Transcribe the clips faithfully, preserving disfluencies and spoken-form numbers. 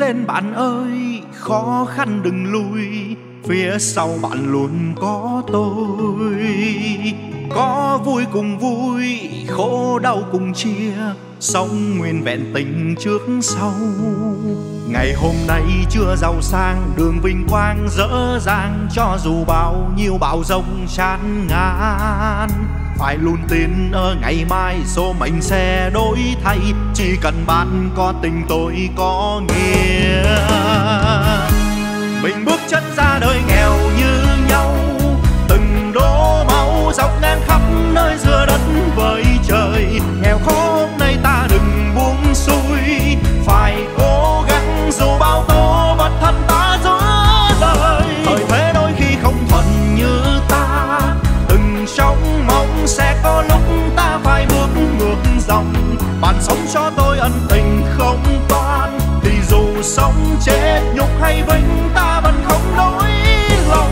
lên bạn ơi, khó khăn đừng lùi, phía sau bạn luôn có tôi. Có vui cùng vui, khổ đau cùng chia, sống nguyên vẹn tình trước sau. Ngày hôm nay chưa giàu sang, đường vinh quang dở dang, cho dù bao nhiêu bão giông chán ngàn. Phải luôn tin ở ngày mai, số mệnh sẽ đổi thay, chỉ cần bạn có tình tôi có nghĩa. Mình bước chân ra đời nghèo như nhau, từng đổ máu dọc ngang khắp nơi giữa đất với trời. Nghèo khó hôm nay ta đừng buông xuôi, phải cố gắng dù bao tố vật thân ta giữa đời. Thời thế đôi khi không thuận như ta, từng trống mong sẽ có lúc ta phải bước ngược dòng. Bạn sống cho tôi ân tình không toan, thì dù sống chết nhục hay vinh ta vẫn không đổi lòng.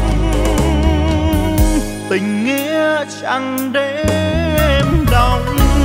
Tình nghĩa chẳng đêm đông.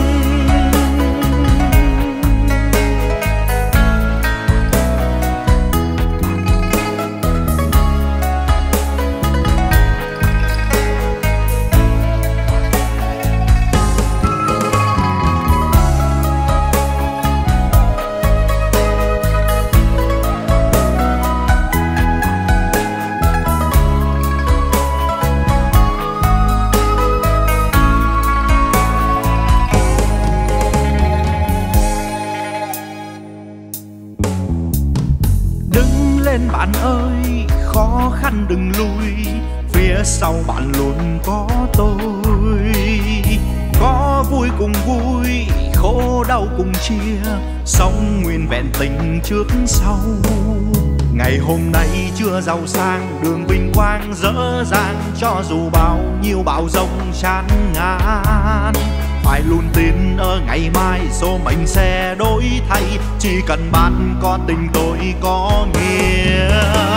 Bạn ơi, khó khăn đừng lùi, phía sau bạn luôn có tôi. Có vui cùng vui, khổ đau cùng chia, sống nguyên vẹn tình trước sau. Ngày hôm nay chưa giàu sang, đường vinh quang dở dang, cho dù bao nhiêu bão giông chán ngàn. Phải luôn tin ở ngày mai, số mệnh sẽ đổi thay, chỉ cần bạn có tình tôi có nghĩa.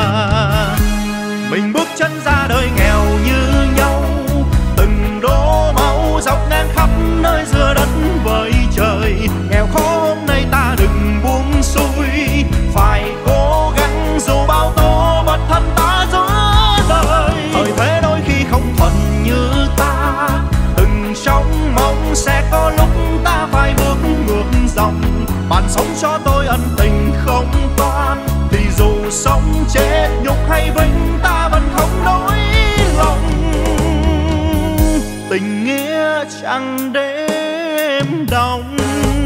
Mình bước chân ra đời nghèo như nhau, từng đổ máu dọc ngang khắp nơi giữa đất với trời. Nghèo khó hôm nay ta đừng buông xuôi, phải cố gắng dù bao tố vật thân ta giữa đời. Thời thế đôi khi không thuận như ta, từng trống mong sẽ có lúc ta phải bước ngược dòng. Bạn sống cho tôi ân tình không toan, thì dù sống chết nhục hay vinh ta vẫn không đổi lòng. Tình nghĩa chẳng đêm đông.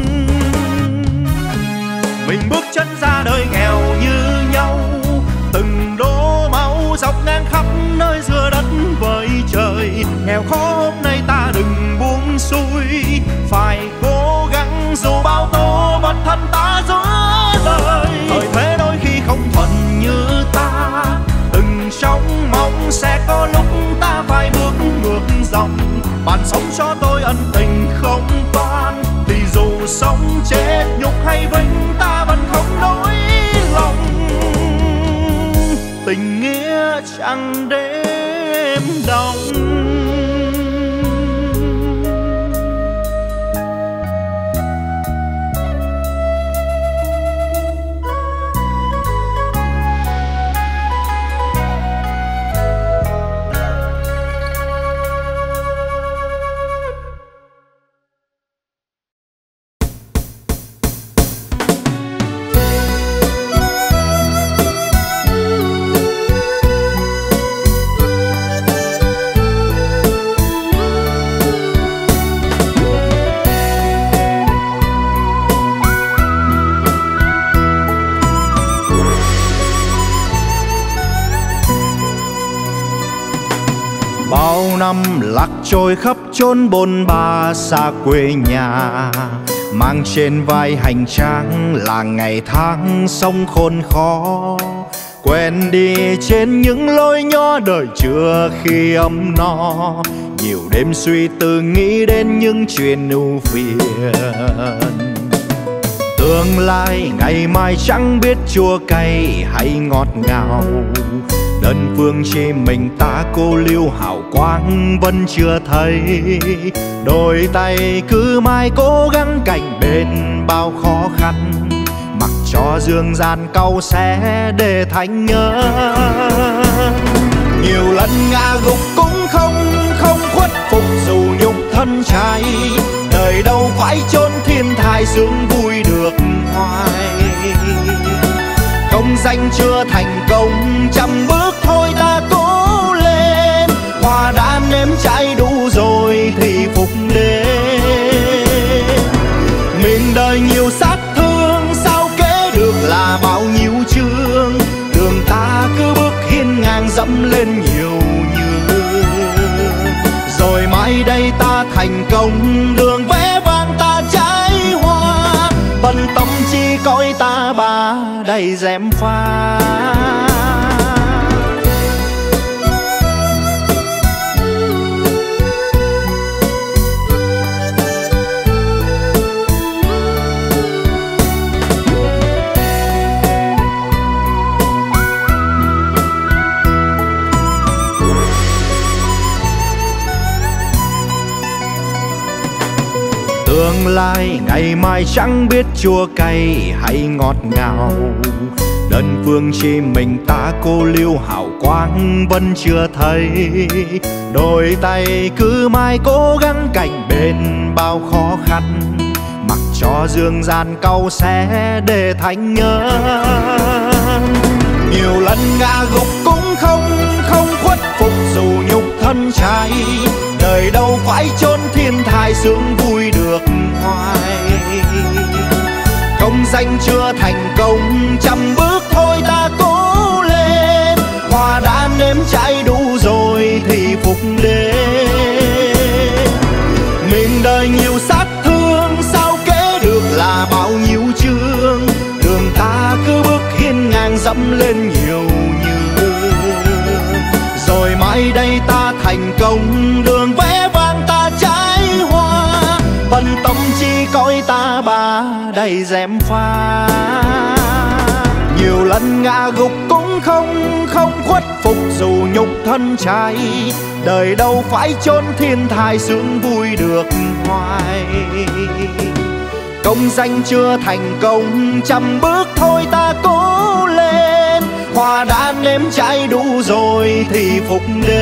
Mình bước chân ra đời nghèo như nhau, từng đổ máu dọc ngang khắp nơi giữa đất với trời. Nghèo khó hôm nay ta đừng buông xuôi, phải cố gắng dù bao tố vật thân ta giữa đời. Thời thế đôi khi không thuận như ta, từng trống mong sẽ có lúc ta phải bước ngược dòng. Bạn sống cho tôi ân tình không toan, thì dù sống chết nhục hay vinh ta vẫn không đổi lòng. Tình nghĩa chẳng đêm đông. Năm lạc trôi khắp chốn bôn ba xa quê nhà, mang trên vai hành trang là ngày tháng sống khốn khó. Quen đi trên những lối nhỏ đời chưa khi ấm no, nhiều đêm suy tư nghĩ đến những chuyện ưu phiền. Tương lai ngày mai chẳng biết chua cay hay ngọt ngào, đơn phương chỉ mình ta cô liêu hào quang vẫn chưa thấy. Đôi tay cứ mãi cố gắng cạnh bên bao khó khăn, mặc cho dương gian cau xé để thành nhớ. Nhiều lần ngã gục cũng không không khuất phục dù nhục thân cháy, đời đâu phải chốn thiên thai sướng vui được hoài. Công danh chưa thành công, trăm bước thôi ta cố lên, hoa đã nếm cháy đủ rồi thì phục đến. Mình đời nhiều sát thương, sao kể được là bao nhiêu chương, đường ta cứ bước hiên ngang dẫm lên nhiều nhường. Rồi mai đây ta thành công, đường vẽ vang ta trái hoa, bận tâm chi cõi ta bà đầy dèm pha. Tương lai ngày mai chẳng biết chua cay hay ngọt ngào, đơn phương chỉ mình ta cô liêu hào quang vẫn chưa thấy. Đôi tay cứ mãi cố gắng cạnh bên bao khó khăn, mặc cho dương gian cau xé để thành nhớ. Nhiều lần ngã gục cũng không không khuất phục dù nhục thân cháy, đời đâu phải chốn thiên thai sướng vui được hoài. Công danh chưa thành công, trăm bước thôi ta cố lên, hoa đã nếm cháy đủ rồi thì phục đến. Mình đời nhiều sát thương, sao kể được là bao nhiêu chương, đường ta cứ bước hiên ngang dẫm lên nhiều nhường. Rồi mai đây ta thành công, đường vẽ vang ta trái hoa, bận tâm chi cõi ta bà đầy dèm pha. Nhiều lần ngã gục cũng không không khuất phục dù nhục thân cháy, đời đâu phải chốn thiên thai sướng vui được hoài. Công danh chưa thành công, trăm bước thôi ta cố lên, hoa đã nếm cháy đủ rồi thì phục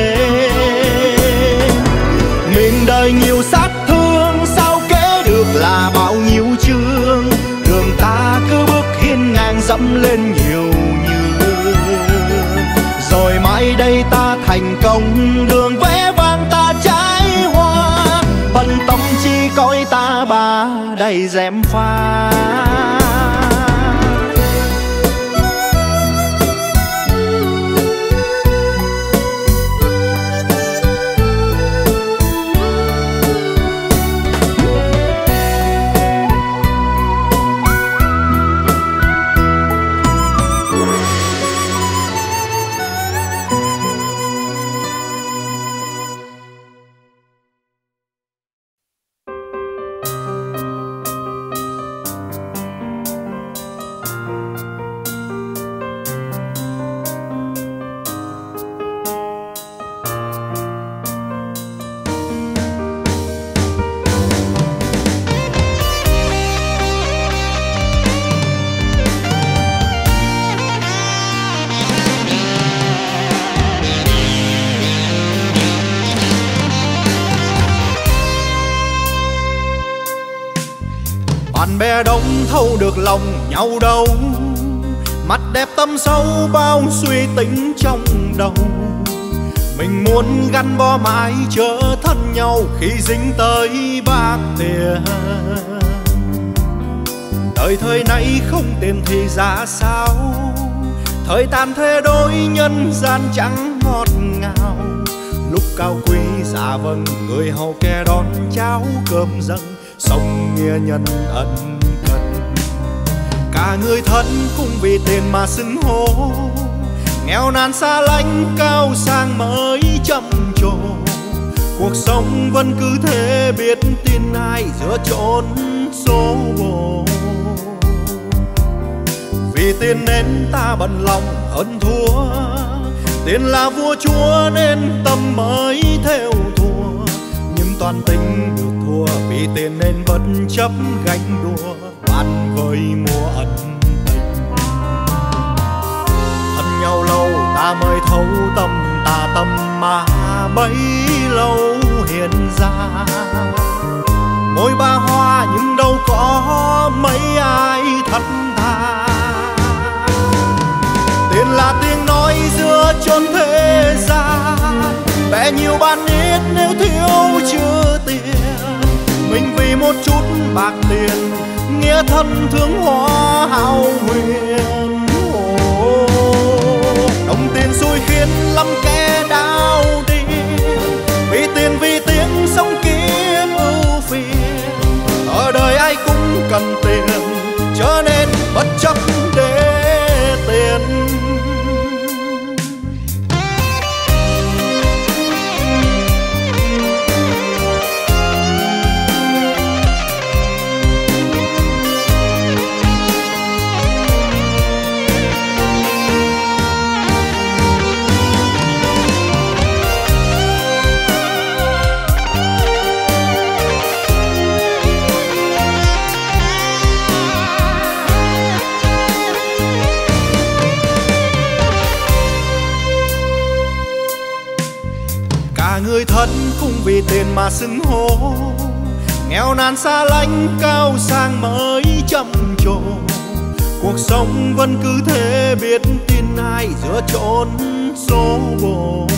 đến. Mình đời nhiều sát thương, sao kể được là bao nhiêu chương, đường ta cứ bước hiên ngang dẫm lên nhiều nhường. Rồi mai đây ta thành công, đường vẽ vang ta trái hoa, bận tâm chi cõi ta bà đầy dèm pha. Bạn bè đông thấu được lòng nhau đâu, mặt đẹp tâm sâu bao suy tính trong đầu. Mình muốn gắn bó mãi chớ thân nhau khi dính tới bạc tiền. Đời thời nay không tiền thì ra sao, thời tàn thế đôi nhân gian chẳng ngọt ngào. Lúc cao quý dạ vâng, người hầu kẻ đón cháo cơm dâng, sống nghĩa nhân ân cần. Cả người thân cũng vì tiền mà xưng hô, nghèo nàn xa lánh cao sang mới trầm trồ. Cuộc sống vẫn cứ thế, biết tin ai giữa chốn số bồ. Vì tiền nên ta bận lòng hơn thua, tiền là vua chúa nên tâm mới theo thua. Nhưng toàn tình được thua, vì tiền nên bất chấp gánh đua, van vơi mua ân tình. ta mới thấu tâm ta tâm mà bấy lâu hiện ra. Môi ba hoa nhưng đâu có mấy ai thật thà. Tiền là tiếng nói giữa chốn thế gian, bè nhiều bạn ít nếu thiếu chưa tiền. Mình vì một chút bạc tiền, nghĩa thân thương hoa hào huyền. Đồng tiền xui khiến lắm kẻ đau đi, vì tiền vì tiếng sống kiếp ưu phiền. Ở đời ai cũng cần tiền, cho nên bất chấp để tiền. Người thân cũng vì tiền mà xưng hô, nghèo nàn xa lánh cao sang mới trầm trồ. Cuộc sống vẫn cứ thế biết tin ai giữa chốn số bồ.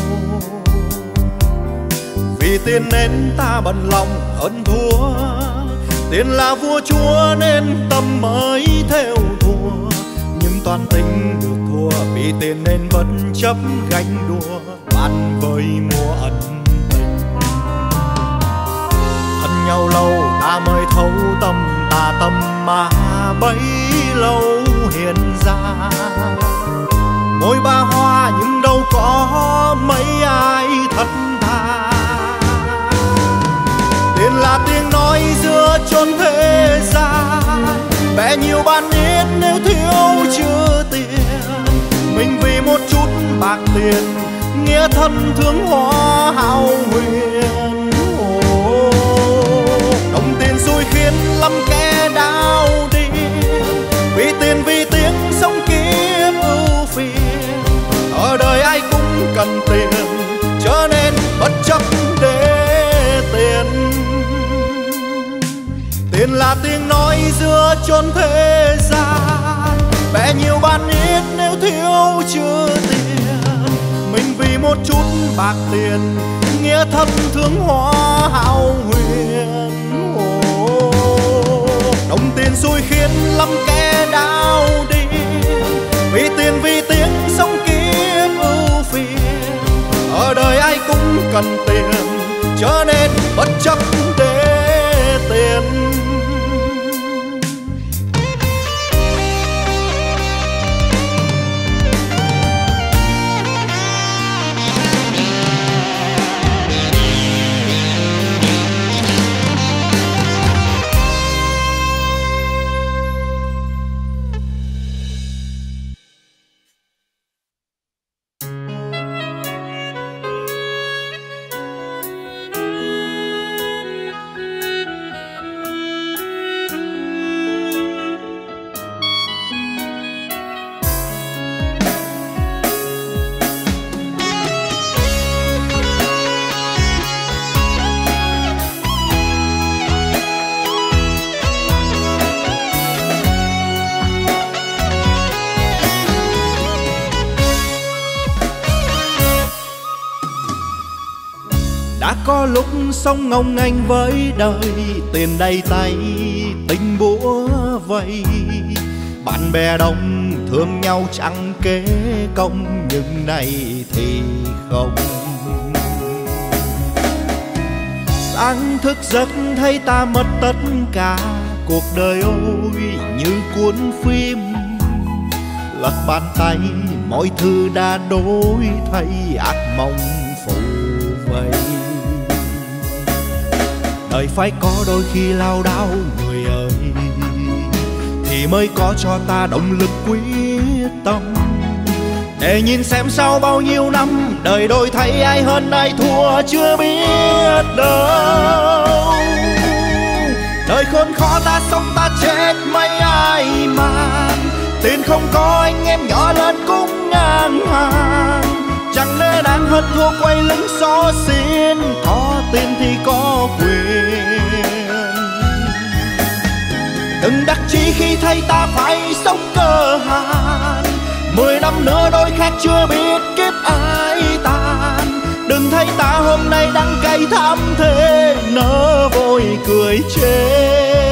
Vì tiền nên ta bận lòng hơn thua, tiền là vua chúa nên tâm mới theo thua. Nhưng toàn tình được thua, vì tiền nên vẫn chấp gánh đua bạn với mùa ân tình. Thân nhau lâu ta mới thấu tâm ta tâm mà bấy lâu hiện ra. Môi ba hoa nhưng đâu có mấy ai thật thà. Tiền là tiếng nói giữa chốn thế gian, bè nhiều bạn ít nếu thiếu chưa tiền. Mình vì một chút bạc tiền, nghĩa thân thương hoa hào huyền. Đồng tiền xui khiến lắm kẻ đau đi, vì tiền vì tiếng sống kiếp ưu phiền. Ở đời ai cũng cần tiền, cho nên bất chấp để tiền. Tiền là tiếng nói giữa chốn thế gian, bè nhiều bạn ít nếu thiếu chưa tiền. Mình vì một chút bạc tiền, nghĩa thân thương hoa hào huyền. Đồng tiền xui khiến lắm kẻ đau đi, vì tiền vì tiếng sống kiếp ưu phiền. Ở đời ai cũng cần tiền, cho nên bất chấp để tiền. Đã có lúc sống ngông nghênh với đời, tiền đầy tay tình bủa vây. Bạn bè đông thương nhau chẳng kế công, nhưng nay thì không. Sáng thức giấc thấy ta mất tất cả, cuộc đời ôi như cuốn phim. Lật bàn tay mọi thứ đã đổi thay, ác mộng phủ vây. Đời phải có đôi khi lao đao người ơi, thì mới có cho ta động lực quyết tâm. Để nhìn xem sau bao nhiêu năm, đời đổi thay ai hơn ai thua chưa biết đâu. Đời khốn khó ta sống ta chết mấy ai mà, tiền không có anh em nhỏ lớn cũng ngã ngang hàng. Chẳng lẽ đáng hơn thua quay lưng xó xin, có tiền thì có quyền. Đừng đắc chí khi thấy ta phải sống cơ hàn, mười năm nữa đôi khác chưa biết kiếp ai tàn. Đừng thấy ta hôm nay đắng cay thắm thế, nỡ vội cười chê.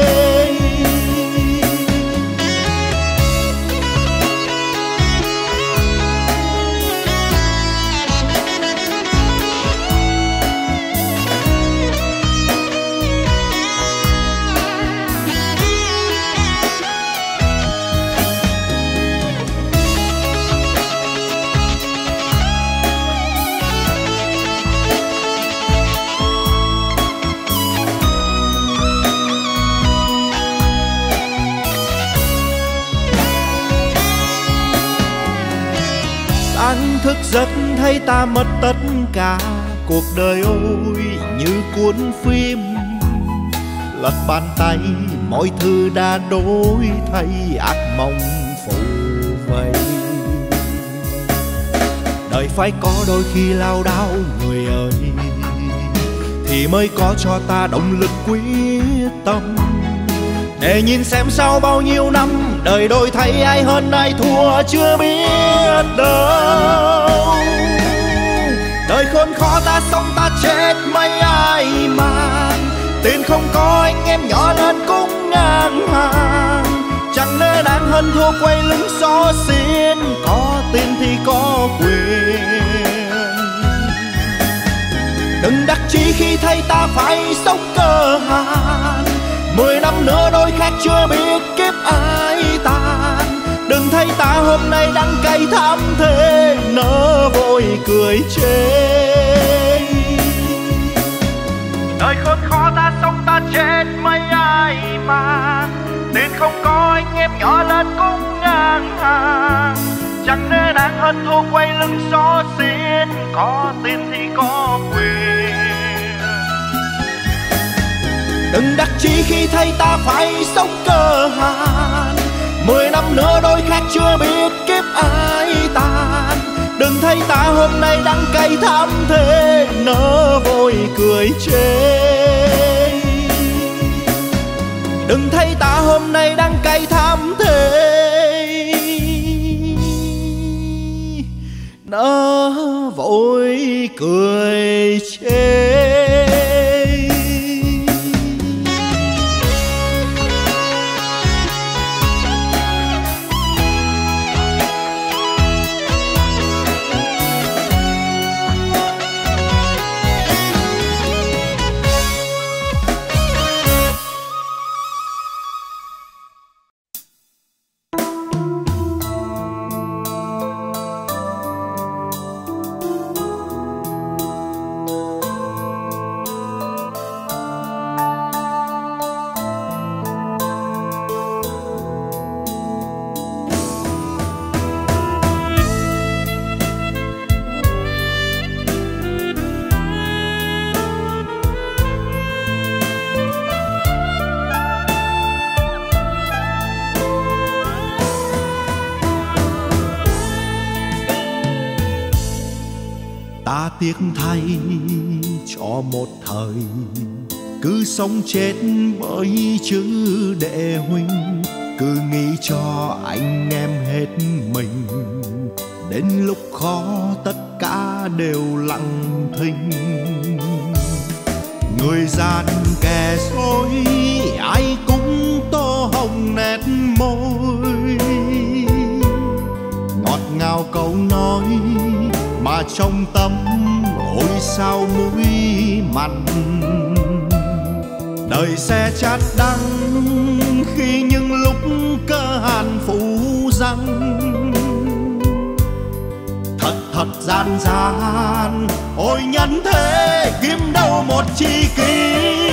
Sáng thức giấc thấy ta mất tất cả, cuộc đời ôi như cuốn phim. Lật bàn tay mọi thứ đã đổi thay, ác mộng phủ vây. Đời phải có đôi khi lao đao người ơi, thì mới có cho ta động lực quyết tâm. Để nhìn xem sau bao nhiêu năm, đời đổi thay ai hơn ai thua chưa biết đâu. Đời khốn khó ta sống ta chết mấy ai màng, tiền không có anh em nhỏ lớn cũng ngang hàng. Chẳng lẽ đáng hơn thua quay lưng xó xin, có tiền thì có quyền. Đừng đắc chí khi thấy ta phải sống cơ hàn, mười năm nữa đôi khác chưa biết kiếp ai tàn. Đừng thấy ta hôm nay đắng cay thắm thế, nỡ vội cười chê. Đời khốn khó ta sống ta chết mấy ai mà, tiền không có anh em nhỏ lớn cũng ngang hàng. Chẳng lẽ đáng hơn thua quay lưng xó xin, có tiền thì có quyền. Đừng đắc chí khi thấy ta phải sống cơ hàn, mười năm nữa đôi khác chưa biết kiếp ai tàn. Đừng thấy ta hôm nay đắng cay thắm thế, nỡ vội cười chê. Đừng thấy ta hôm nay đắng cay thắm thế, nỡ vội cười chê. Ta tiếc thay cho một thời, cứ sống chết bởi chữ đệ huynh. Cứ nghĩ cho anh em hết mình, đến lúc khó tất cả đều lặng thinh. Người gian kẻ dối ai cũng tô hồng nét môi, ngọt ngào câu nói mà trong tâm ôi sao mũi mặn. Đời sẽ chát đắng khi những lúc cơ hàn phủ răng. Thật thật gian gian ôi nhân thế kiếm đâu một tri kỷ.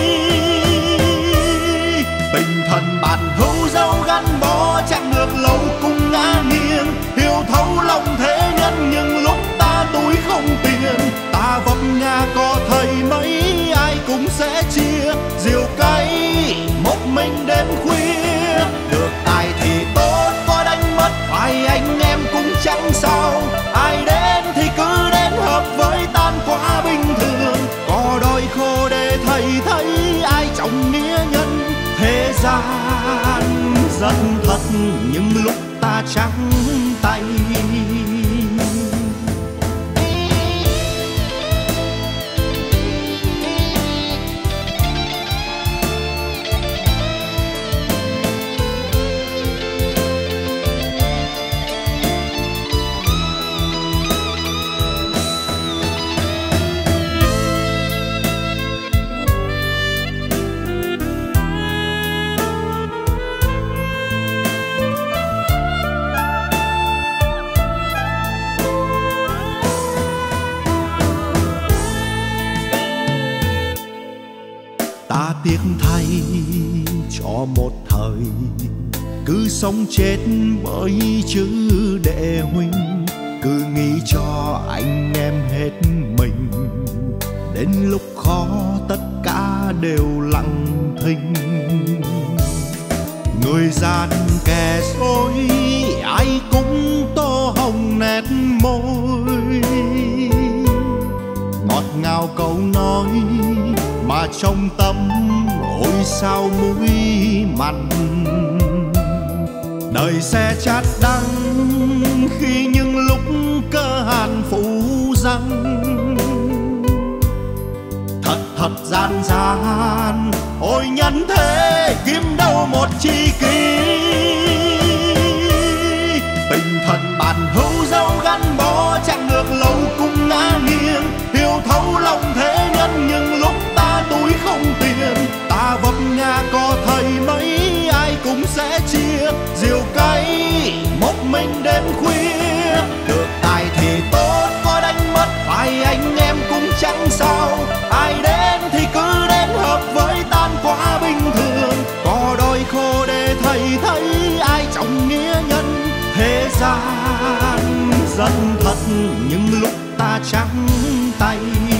Tình thần bạn hữu dấu gắn bó chẳng ngược lâu cùng ngã nghiêng. Hiểu thấu lòng thế nhân nhưng lúc ta túi không tiền, ta vấp ngã có thầy mấy ai cũng sẽ chia. Diều cay một mình đêm khuya, được ai thì tốt có đánh mất phải anh em cũng chẳng sao. gian rất thật những lúc ta trắng tay. Ta tiếc thay cho một thời cứ sống chết bởi chữ đệ huynh, cứ nghĩ cho anh em hết mình, đến lúc khó tất cả đều lặng thinh. Người gian kẻ dối ai cũng tô hồng nét môi, ngọt ngào câu nói mà trong tâm ôi sao mũi mặn. Đời sẽ chát đắng khi những lúc cơ hàn phủ răng, thật thật gian gian ôi nhân thế kiếm đâu một chi kỷ. Tình thần bản hữu dấu gắn bó chẳng ngược lâu cũng ngã nghiêng, hiểu thấu lòng thế nhân nhưng lúc ta túi không tiền, ta vấp ngã có thầy mấy ai cũng sẽ chia, diều cay một mình đêm khuya. Được tài thì tốt có đánh mất phải anh em cũng chẳng sao, ai đến thì cứ đến hợp với tan quá bình thường, có đôi khô để thầy thấy ai trọng nghĩa nhân. Thế gian rất thật những lúc ta trắng tay,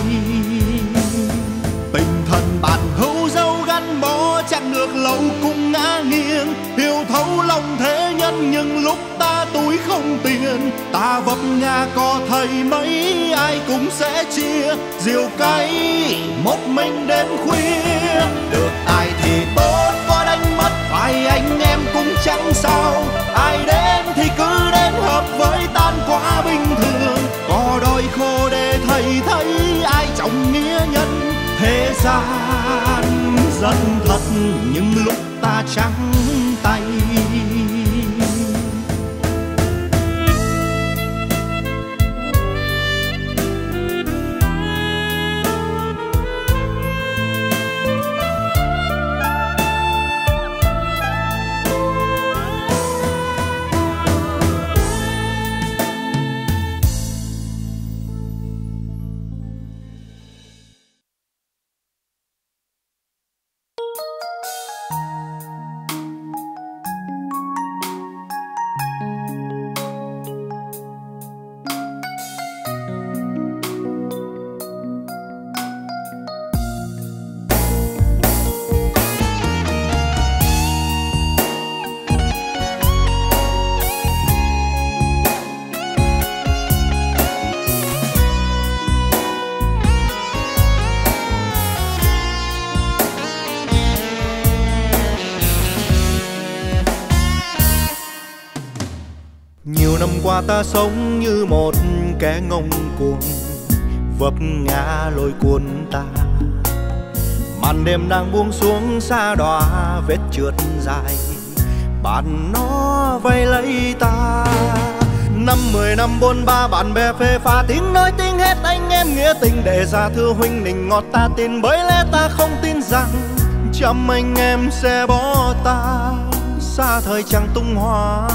tình thần bản hữu dấu gắn bó chẳng ngược lâu cũng ngã nghiêng, hiểu thấu lòng thế nhân nhưng lúc ta túi không tiền, ta vấp ngã có thầy mấy ai cũng sẽ chia, diều cay một mình đến khuya. Được tài thì tốt có đánh mất phải anh em cũng chẳng sao, ai đến thì cứ đến hợp với tan quá bình thường, có đôi khô để thầy thấy ai trọng nghĩa nhân. Thế gian rất thật những lúc ta trắng tay. Qua ta sống như một kẻ ngông cuồng, vấp ngã lôi cuốn ta. Màn đêm đang buông xuống xa đọa vết trượt dài, bạn nó vây lấy ta. Năm mười năm bôn ba bạn bè phê pha, tiếng nói tiếng hết anh em nghĩa tình để ra thưa huynh nịnh ngọt ta tin, bởi lẽ ta không tin rằng trăm anh em sẽ bỏ ta xa thời chẳng tung hoa.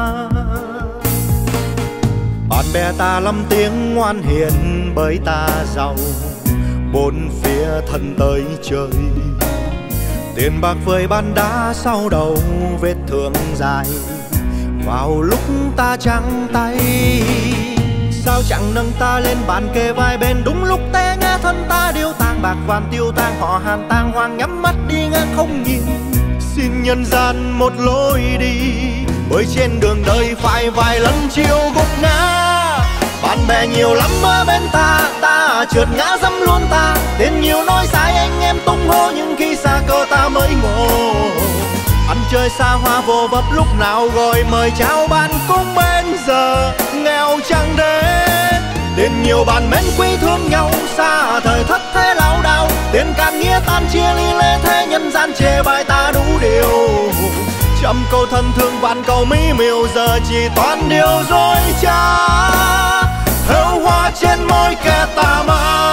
Bạn bè ta lắm tiếng ngoan hiền bởi ta giàu, bốn phía thân tới trời, tiền bạc vơi ban đá sau đầu vết thương dài. Vào lúc ta trắng tay, sao chẳng nâng ta lên bàn kề vai bên, đúng lúc té ngã thân ta điêu tang, bạc vàng tiêu tang họ Hàn tang hoang nhắm mắt đi ngang không nhìn. Xin nhân gian một lối đi, bởi trên đường đời phải vài lần chiều gục ngã. Bạn bè nhiều lắm ở bên ta, ta trượt ngã dẫm luôn ta, tiền nhiều nói sai anh em tung hô, nhưng khi xa cơ ta mới ngộ. chơi xa hoa vô vập lúc nào gọi mời chào bạn cũng bên giờ nghèo chẳng đến. Tiền nhiều bạn mến quý thương nhau xa thời thất thế lao đao, tiền cạn nghĩa tan chia ly lê thế nhân gian chê bai ta đủ điều. Trăm câu thân thương vạn câu mỹ miều giờ chỉ toàn điều dối trá, thêu hoa trên môi kẻ tà ma.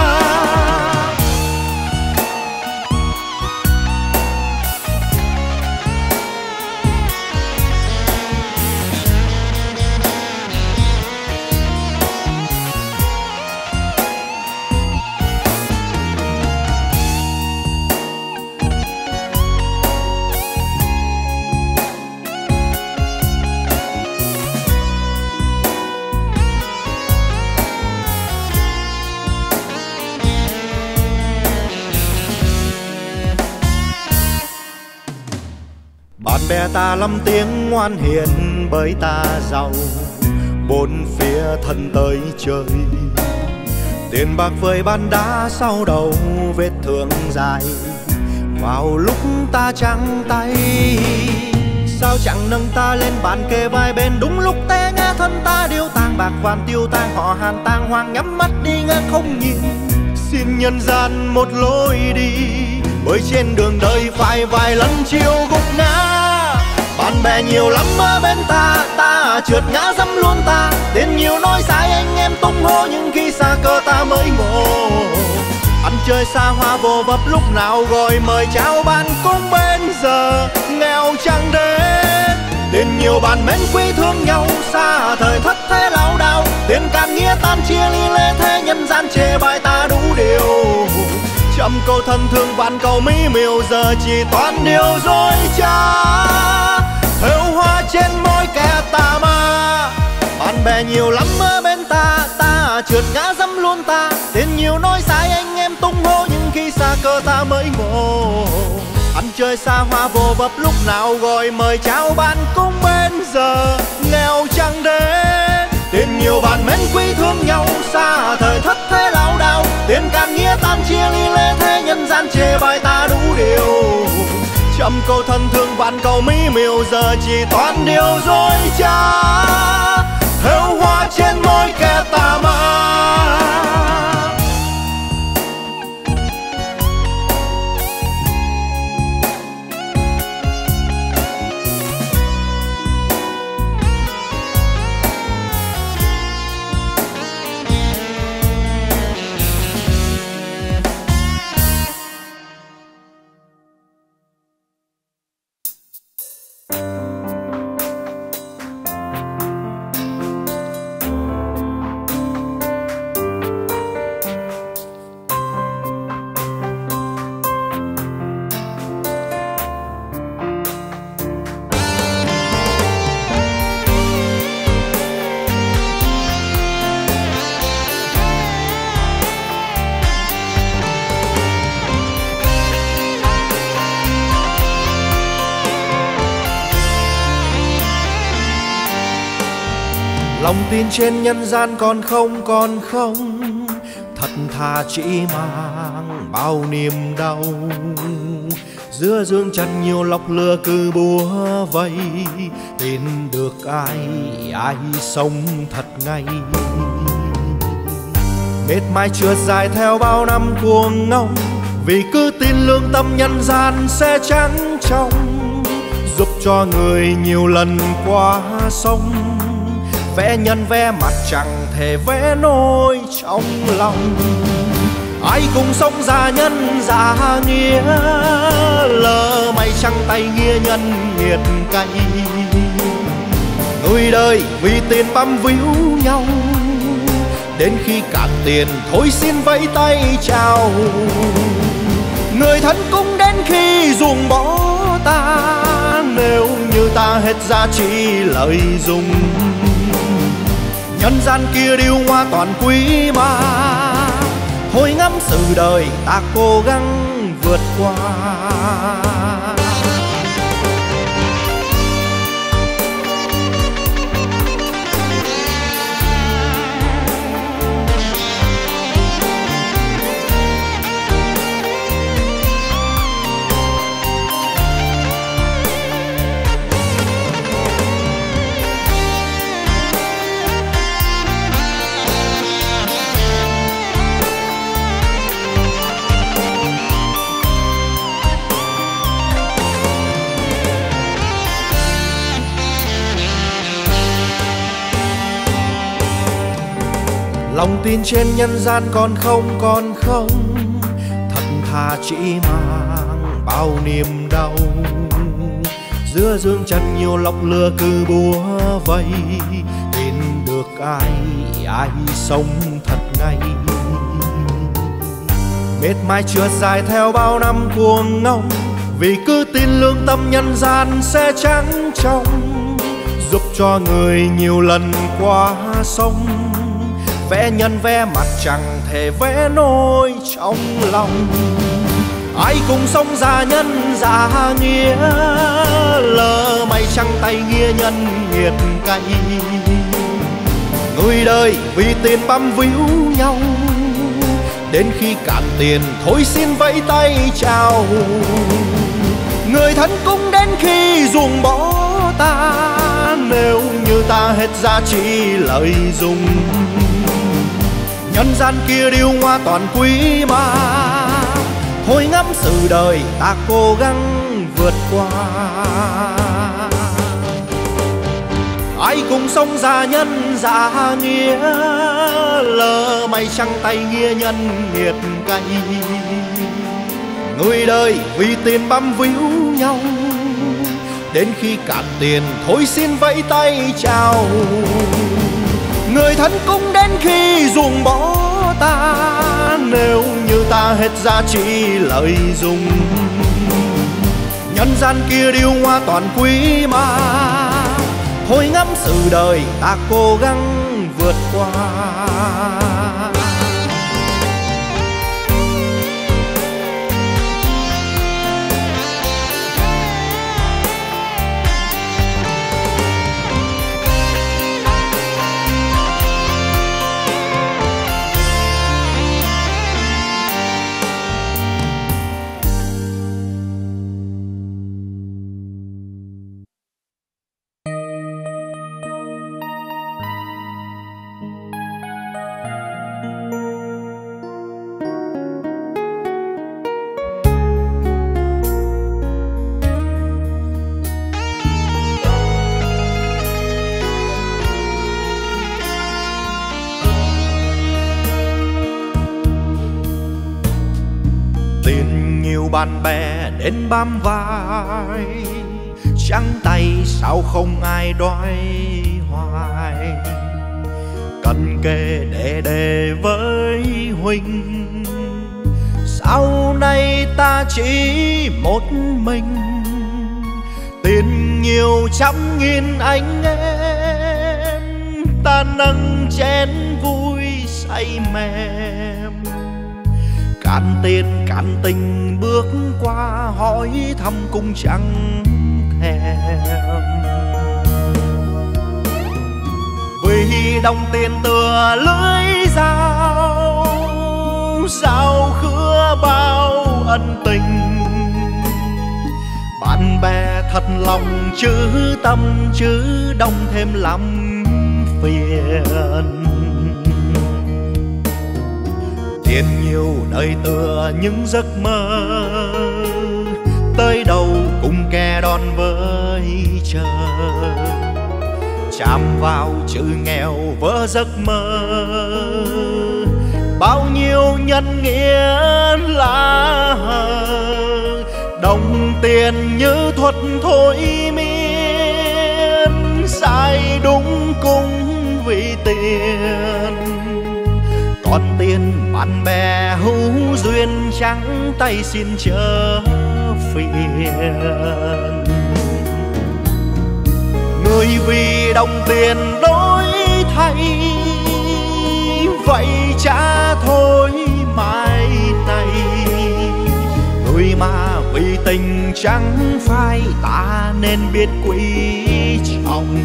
Bạn bè ta lắm tiếng ngoan hiền bởi ta giàu, bốn phía thân tới chơi. Tiền bạc vơi ban đá sau đầu vết thương dài, vào lúc ta trắng tay. Sao chẳng nâng ta lên bàn kề vai bên đúng lúc té ngã thân ta điêu tang. Bạc vàn tiêu tang họ hàn tang hoang nhắm mắt đi ngang không nhìn. Xin nhân gian một lối đi, bởi trên đường đời phải vài lần chiều gục ngã. Bạn bè nhiều lắm ở bên ta, ta trượt ngã dẫm luôn ta. Tiền nhiều nói sai anh em tung hô, nhưng khi xa cơ ta mới ngộ. Ăn chơi xa hoa vô vập lúc nào gọi mời chào bạn cũng bên giờ nghèo chẳng đến. Tiền nhiều bạn mến quý thương nhau xa thời thất thế lao đao, tiền cạn nghĩa tan chia ly lê thế nhân gian chê bai ta đủ điều. Trăm câu thân thương vạn câu mỹ miều giờ chỉ toàn điều dối trá, thêu hoa trên môi kẻ tà ma. Bạn bè nhiều lắm ở bên ta, ta trượt ngã dẫm luôn ta. Tiền nhiều nói sai anh em tung hô, nhưng khi xa cơ ta mới ngộ. Ăn chơi xa hoa vô vập lúc nào gọi mời chào bạn cũng bên giờ nghèo chẳng đến. Tiền nhiều bạn mến quý thương nhau xa thời thất thế lao đao, tiền cạn nghĩa tan chia ly lê thế nhân gian chê bai ta đủ điều. Trăm câu thân thương vạn câu mỹ miều giờ chỉ toàn điều dối trá, thêu hoa trên môi kẻ tà ma. Lòng tin trên nhân gian còn không còn không, thật thà chỉ mang bao niềm đau. Giữa dương trần nhiều lọc lừa cứ bùa vây, tin được ai ai sống thật ngay. Mệt mỏi trượt dài theo bao năm cuồng ngông, vì cứ tin lương tâm nhân gian sẽ trắng trong, giúp cho người nhiều lần qua sông. Vẽ nhân vẽ mặt chẳng thể vẽ nỗi trong lòng, ai cùng sống giả nhân giả nghĩa, lỡ may trăng tay nghĩa nhân nghiệt cay. Người đời vì tiền băm víu nhau, đến khi cạn tiền thôi xin vẫy tay chào. Người thân cũng đến khi ruồng bỏ ta, nếu như ta hết giá trị lợi dụng. Nhân gian kia điêu hoa toàn quý mà, thôi ngắm sự đời ta cố gắng vượt qua. Lòng tin trên nhân gian còn không, còn không, thật thà chỉ mang bao niềm đau. Giữa dương trần nhiều lọc lừa cứ bùa vây, tin được ai, ai sống thật ngay. Mệt mỏi trượt dài theo bao năm cuồng ngông, vì cứ tin lương tâm nhân gian sẽ trắng trong, giúp cho người nhiều lần qua sông. Vẽ nhân vẽ mặt chẳng thể vẽ nỗi trong lòng. Ai cùng sống giả nhân giả nghĩa, lỡ may trăng tay nghĩa nhân nghiệt cay. Người đời vì tiền băm víu nhau, đến khi cạn tiền thôi xin vẫy tay chào. Người thân cũng đến khi ruồng bỏ ta, nếu như ta hết giá trị lợi dụng. Nhân gian kia điêu hoa toàn quý mà, thôi ngắm sự đời ta cố gắng vượt qua. Ai cùng sống giả nhân giả nghĩa, lỡ may trăng tay nghĩa nhân nghiệt cay. Người đời vì tiền băm víu nhau, đến khi cạn tiền thôi xin vẫy tay chào. Người thân cũng đến khi ruồng bỏ ta, nếu như ta hết giá trị lợi dụng. Nhân gian kia điêu hoa toàn quý mà, thôi ngắm sự đời ta cố gắng vượt qua. Bạn bè đến bám vai, trắng tay sao không ai đói hoài. Cần kề để để với huynh, sau này ta chỉ một mình. Tiền nhiều trăm nghìn anh em, ta nâng chén vui say mềm. Cạn tiền cạn tình bước qua, hỏi thăm cũng chẳng thèm. Vì đồng tiền tựa lưỡi dao, dao khứa bao ân tình. Bạn bè thật lòng chứ tâm chứ, đông thêm lắm phiền. Tiền nhiều đời tựa những giấc mơ, tới đâu cùng kẻ đón với chờ. Chạm vào chữ nghèo vỡ giấc mơ, bao nhiêu nhân nghĩa lá hờ. Đồng tiền như thuật thôi miên, sai đúng cũng vì tiền. Còn tiền bạn bè hữu duyên, trắng tay xin chớ phiền. Người vì đồng tiền đổi thay, vậy chả thôi mai này. Người mà vì tình chẳng phai, ta nên biết quý trọng.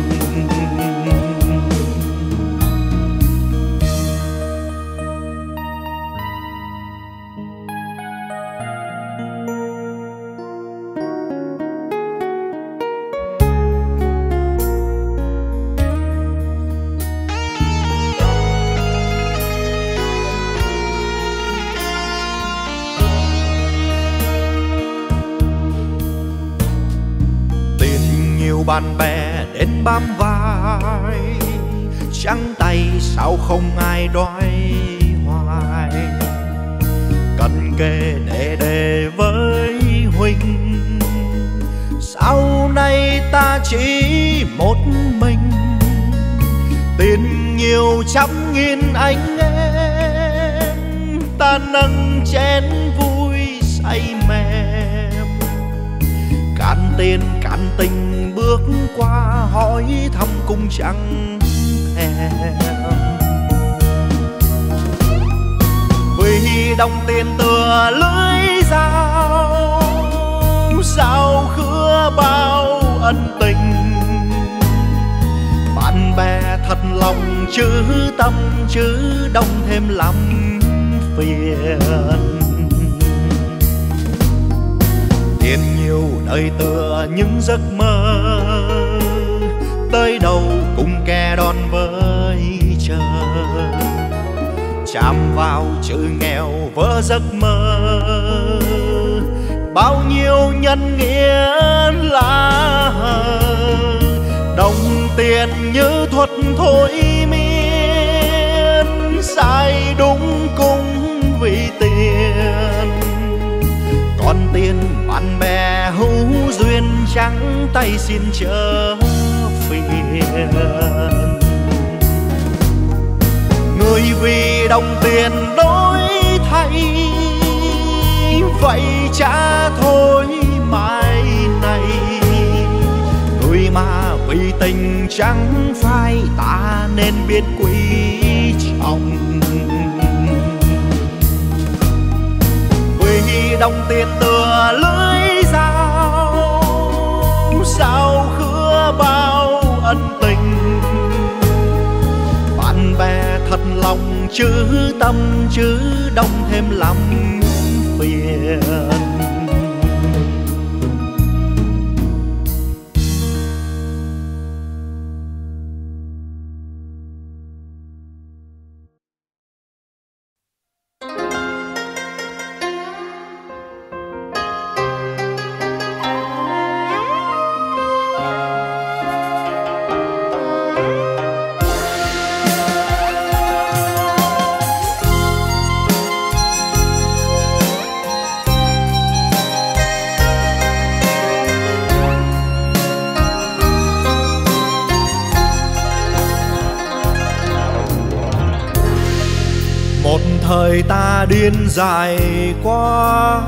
Bạn bè đến bám vai, trắng tay sao không ai đoái hoài. Cần kề để để với huynh, sau này ta chỉ một mình. Tiền nhiều trăm nghìn anh em, ta nâng chén vui say mềm. Cạn tiền cạn tình bước qua, hỏi thăm cũng chẳng thèm. Vì đồng tiền tựa lưới dao, sao khứa bao ân tình. Bạn bè thật lòng chứ tâm chứ đông thêm lắm phiền. Tiền nhiều đời tựa những giấc mơ, tới đâu cũng kè đón với trời. Chạm vào chữ nghèo vỡ giấc mơ, bao nhiêu nhân nghĩa lá hờ. Đồng tiền như thuật thôi miên, sai đúng cũng vì tiền. Còn tiền bạn bè hữu duyên, trắng tay xin chớ phiền. Người vì đồng tiền đổi thay, vậy chả thôi mai này. Người mà vì tình chẳng phai, ta nên biết quý trọng. Vì đồng tiền tựa lưới dao, sao khứa bao ân tình. Bạn bè thật lòng chứ tâm chứ đông thêm lắm phiền. Thời ta điên dài qua,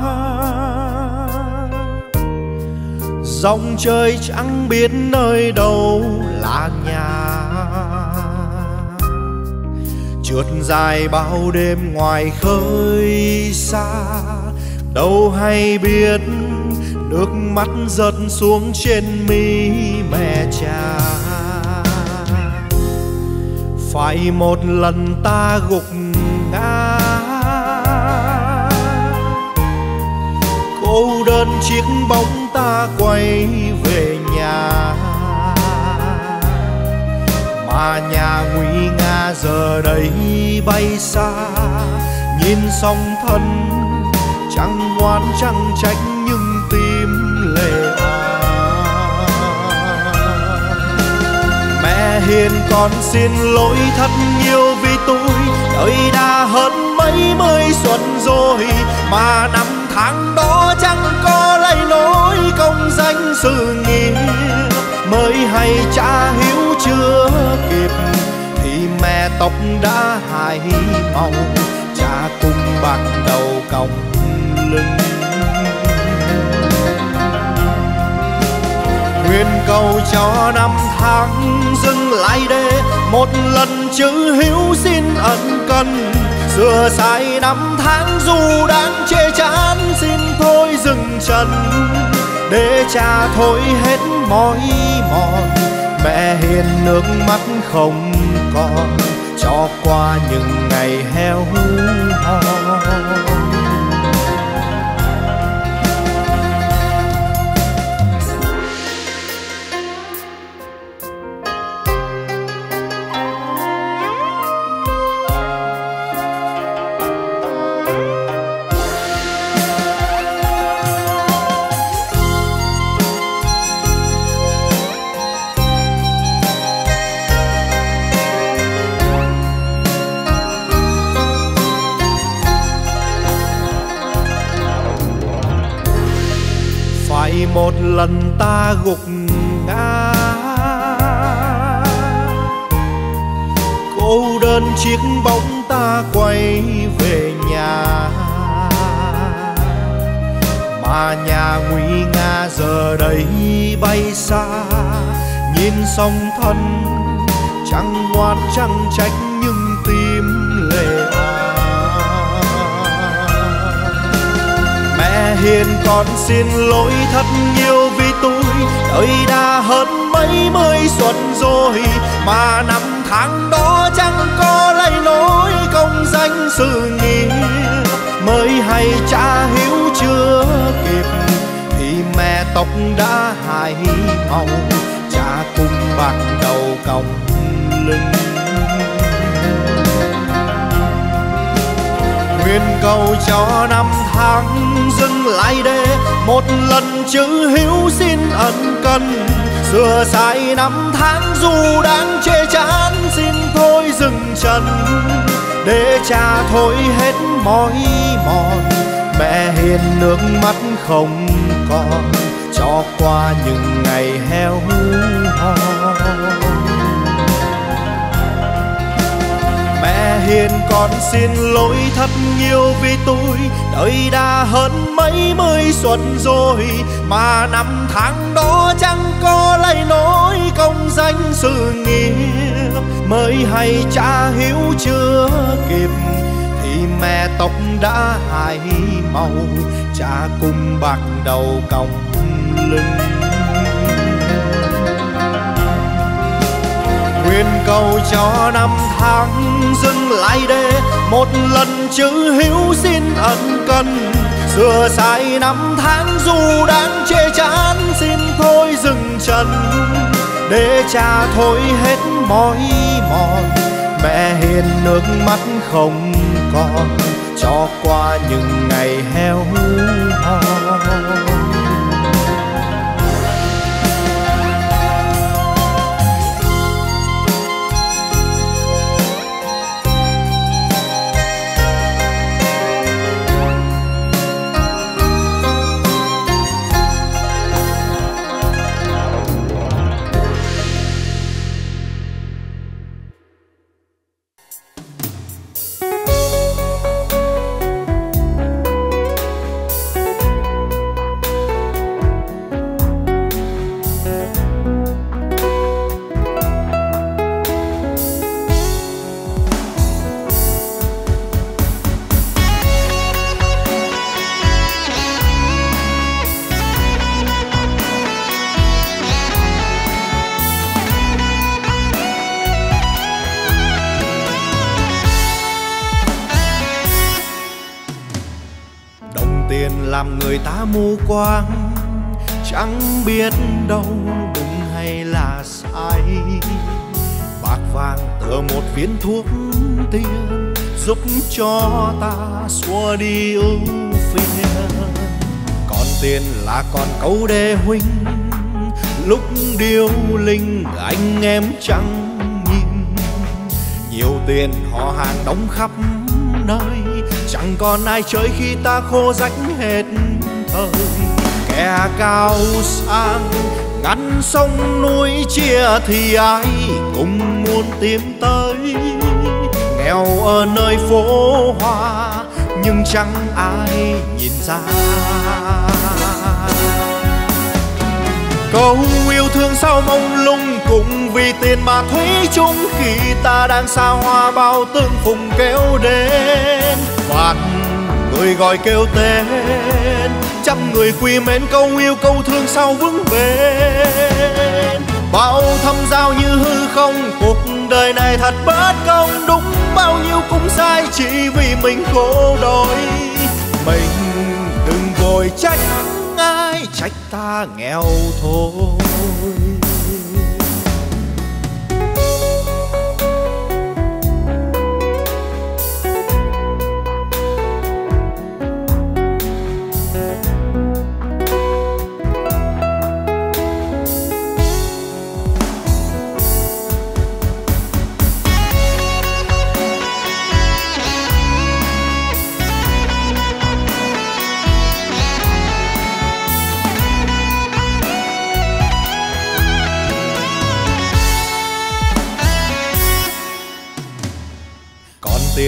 dòng chơi chẳng biết nơi đâu là nhà. Trượt dài bao đêm ngoài khơi xa, đâu hay biết nước mắt rớt xuống trên mi mẹ cha. Phải một lần ta gục ngã, cô đơn chiếc bóng ta quay về nhà. Mà nhà nguy nga giờ đây bay xa, nhìn song thân chẳng ngoan chẳng trách nhưng tim lệ òa. Mẹ hiền con xin lỗi thật nhiều vì tôi đời đã hơn mấy mươi xuân rồi, mà năm tháng đó chẳng có lấy nỗi công danh sự nghiệp. Mới hay cha hiếu chưa kịp thì mẹ tóc đã hai màu, cha cùng bạc đầu còng lưng. Nguyện cầu cho năm tháng dừng lại để một lần chữ hiếu xin ân cần. Sửa sai năm tháng dù đang chê chán, xin thôi dừng chân để cha thôi hết mỏi mòn. Mẹ hiền nước mắt không còn, cho qua những ngày heo hon. lần ta gục ngã. Cô đơn chiếc bóng ta quay về nhà, mà nhà nguy nga giờ đây bay xa. Nhìn song thân chẳng ngoan chẳng trách nhưng tim lệ òa. Mẹ hiền con xin lỗi thật nhiều vì tôi đời đã hơn mấy mươi xuân rồi, mà năm tháng đó chẳng có lấy nỗi công danh sự nghiệp. Mới hay cha hiếu chưa kịp thì mẹ tóc đã hai màu, cha cùng bạc đầu còng lưng. Nguyện cầu cho năm tháng dừng lại để một lần chữ hiếu xin ân cần. Sửa sai năm tháng dù đang chê chán, xin thôi dừng chân để cha thôi hết mỏi mòn. Mẹ hiền nước mắt không còn cho qua những ngày heo hon. Mẹ hiền con xin lỗi thật nhiều vì tôi đời đã hơn mấy mươi xuân rồi, mà năm tháng đó chẳng có lấy nỗi công danh sự nghiệp. Mới hay cha hiếu chưa kịp thì mẹ tóc đã hai màu, cha cùng bạc đầu còng lưng. Nguyện cầu cho năm tháng dừng lại để một lần chữ hiếu xin ân cần. Sửa sai năm tháng dù đang chê chán, xin thôi dừng chân để cha thôi hết mỏi mòn. Mẹ hiền nước mắt không còn cho qua những ngày heo hon. Làm người ta mù quáng, chẳng biết đâu đúng hay là sai. Bạc vàng tựa một viên thuốc tiên, giúp cho ta xua đi ưu phiền. Còn tiền là còn câu đê huynh, lúc điêu linh anh em chẳng nhìn. Nhiều tiền họ hàng đóng khắp nơi, chẳng còn ai chơi khi ta khô rách hết thời. Kẻ cao sang ngăn sông núi chia thì ai cũng muốn tìm tới. Nghèo ở nơi phố hoa nhưng chẳng ai nhìn ra. Câu yêu thương sao mông lung cũng vì tiền mà thủy chung. Khi ta đang xa hoa bao tương phùng kéo đến, vạn người gọi kêu tên, trăm người quy mến câu yêu câu thương sao vững bền. Bao thâm giao như hư không, cuộc đời này thật bất công. Đúng bao nhiêu cũng sai chỉ vì mình khổ đôi. Mình đừng vội trách ai, trách ta nghèo thôi.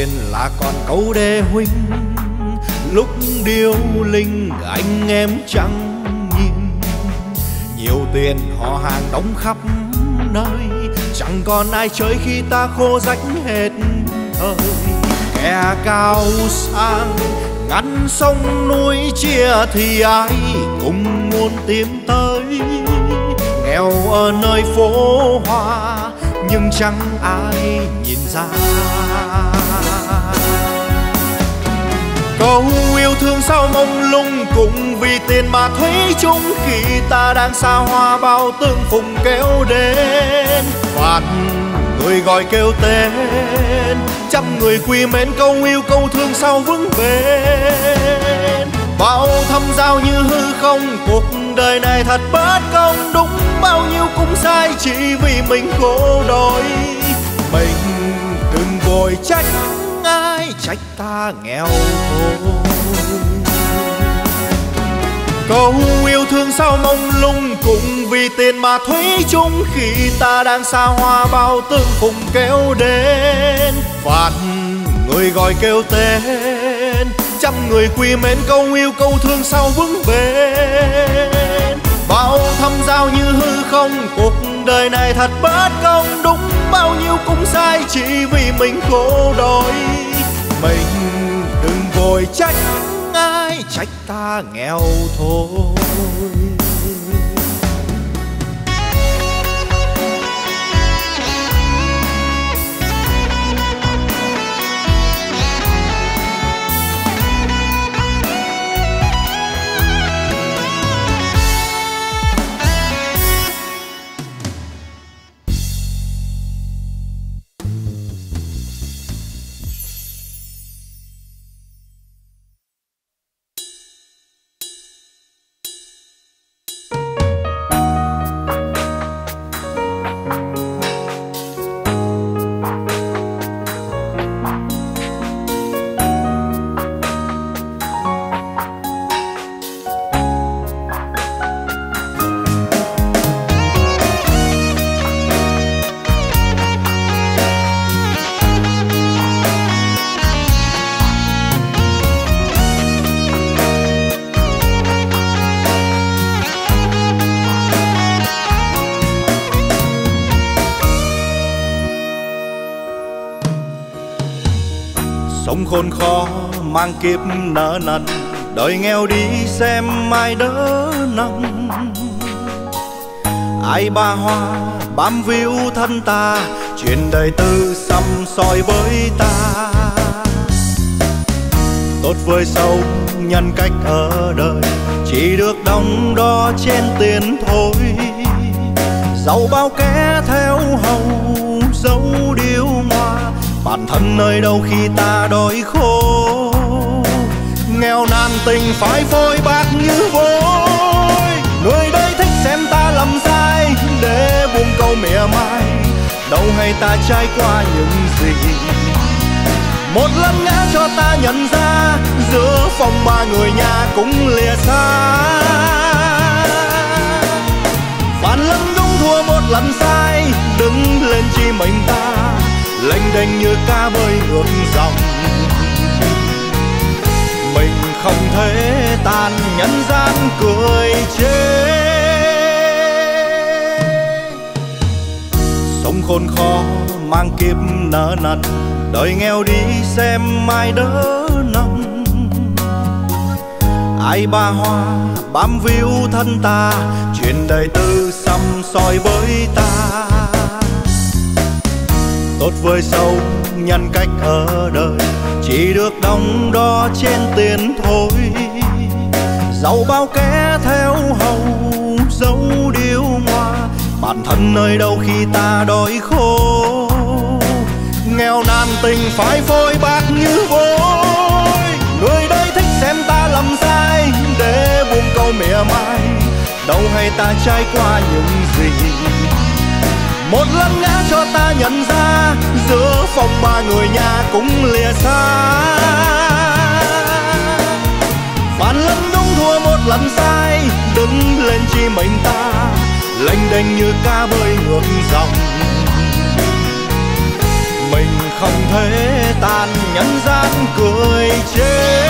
tiền là còn câu đê huynh, lúc điêu linh anh em chẳng nhìn. Nhiều tiền họ hàng đóng khắp nơi, chẳng còn ai chơi khi ta khô rách hết thời. Kẻ cao sang ngăn sông núi chia thì ai cũng muốn tiến tới. Nghèo ở nơi phố hoa nhưng chẳng ai nhìn ra. Câu yêu thương sao mông lung cũng vì tiền mà thủy chung, khi ta đang xa hoa bao tương phùng kéo đến. Vạn người gọi kêu tên, trăm người quy mến câu yêu câu thương sao vững bền. Bao thâm giao như hư không, cuộc đời này thật bất công, đúng bao nhiêu cũng sai chỉ vì mình khổ đôi. Mình đừng vội trách ai, trách ta nghèo khổ. Câu yêu thương sao mông lung cũng vì tiền mà thủy chung, khi ta đang xa hoa bao tương phùng kéo đến. Vạn người gọi kêu tên, trăm người quy mến câu yêu câu thương sao vững bền. Bao thâm giao như hư không, cuộc đời này thật bất công, đúng bao nhiêu cũng sai chỉ vì mình khổ đôi. Mình đừng vội trách ai, trách ta nghèo thôi. Sống khốn khó mang kiếp nợ nần, đời nghèo đi xem ai đỡ nâng. Ai ba hoa bám víu thân ta, chuyện đời tư xăm soi với ta. Tốt với xấu nhân cách ở đời, chỉ được đong đo trên tiền thôi. Giàu bao kẻ theo hầu dấu điêu ngoa, bản thân nơi đâu khi ta đói khổ. Nghèo nàn tình phải phôi bạc như vôi, người đây thích xem ta lầm sai để buông câu mỉa mai. Đâu hay ta trải qua những gì, một lần ngã cho ta nhận ra, giữa phòng ba người nhà cũng lìa xa. Phản lần đúng thua một lần sai, đứng lên chi mình ta, lênh đênh như cá bơi ngược dòng. Mình không thể tàn nhân gian cười chê. Sống khốn khó mang kiếp nợ nần, đời nghèo đi xem ai đỡ nâng. Ai ba hoa bám víu thân ta, chuyện đời tư xăm soi với ta. Tốt với xấu nhân cách ở đời, chỉ được đong đo trên tiền thôi. Giàu bao kẻ theo hầu dấu điêu ngoa, bản thân nơi đâu khi ta đói khổ. Nghèo nàn tình phải phôi bạc như vôi, người đây thích xem ta lầm sai để buông câu mỉa mai. Đâu hay ta trải qua những gì, một lần ngã cho ta nhận ra, giữa phòng ba người nhà cũng lìa xa. Phản lần đúng thua một lần sai, đứng lên chi mình ta, lênh đênh như cá bơi ngược dòng. Mình không không thể tan, nhân gian cười chê.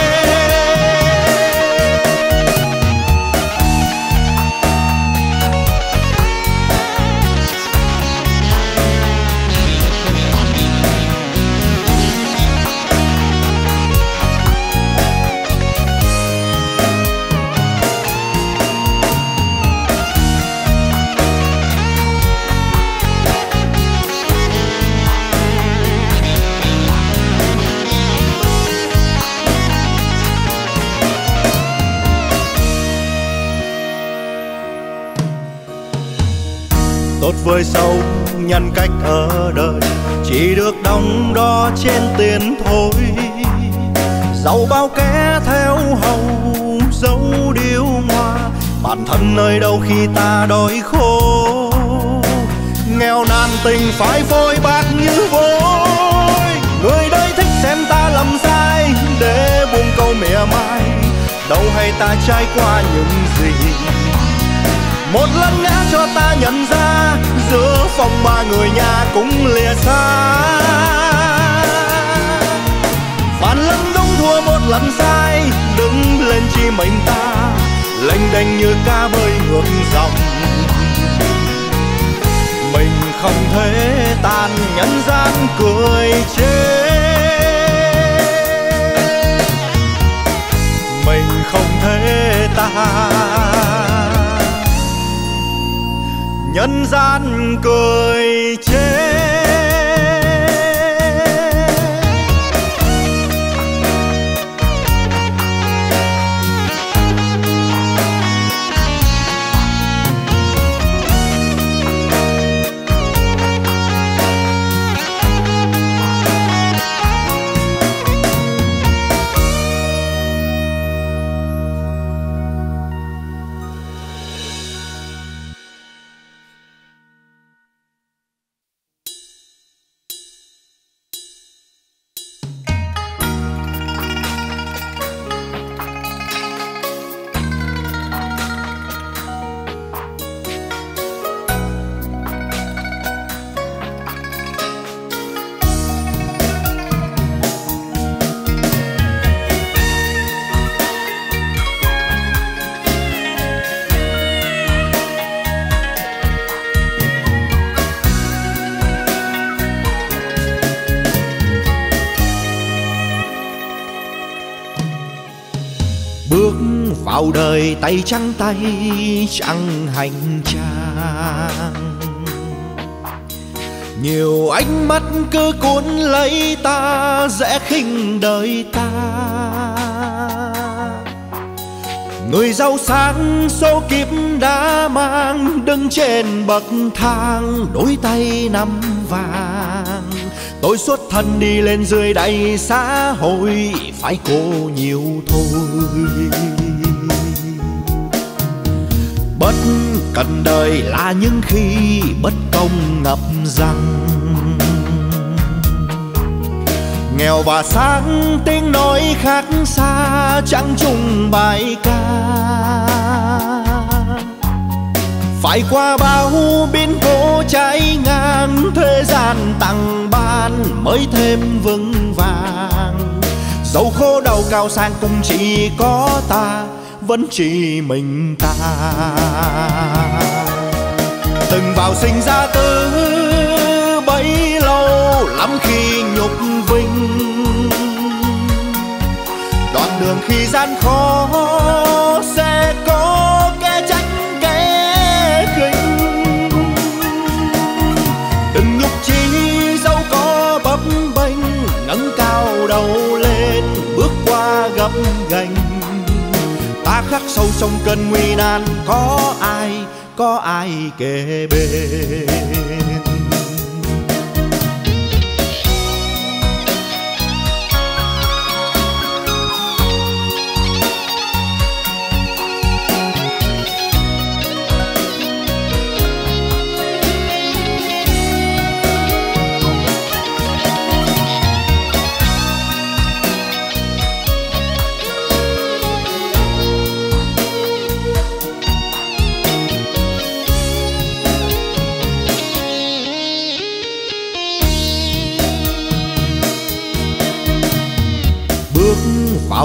Tốt với xấu nhân cách ở đời chỉ được đong đo trên tiền thôi. Dẫu bao kẻ theo hầu dấu điếu hoa, bản thân nơi đâu khi ta đói khô. Nghèo nàn tình phải phôi bạc như vôi, người đời thích xem ta lầm sai để buông câu mỉa mai. Đâu hay ta trải qua những gì, một lần ngã cho ta nhận ra giữa phòng ba người nhà cũng lìa xa. Vạn lần đúng thua một lần sai, đứng lên chi mình ta lênh đênh như cá bơi ngược dòng. Mình không thể tan, nhân gian cười chê. Mình không thể tan, nhân gian cười chê. Vào đời tay trắng tay chẳng hành trang, nhiều ánh mắt cứ cuốn lấy ta dễ khinh đời ta. Người giàu sang số kiếp đã mang, đứng trên bậc thang đôi tay nắm vàng. Tôi xuất thân đi lên dưới đầy xã hội, phải cố nhiều thôi. Bất cần đời là những khi bất công ngập rằng, nghèo và sáng tiếng nói khác xa chẳng chung bài ca. Phải qua bao biến cố trái ngang, thế gian tặng ban mới thêm vững vàng. Dẫu khổ đau cao sang cũng chỉ có ta, vẫn chỉ mình ta. Từng vào sinh ra từ bấy lâu, lắm khi nhục vinh. Đoạn đường khi gian khó sẽ có kẻ trách kẻ khinh. Đừng nhục chí dẫu có bấp bênh, ngẩng cao đầu lên bước qua gập ghềnh. Ta khắc sâu trong cơn nguy nan, có ai, có ai kề bên.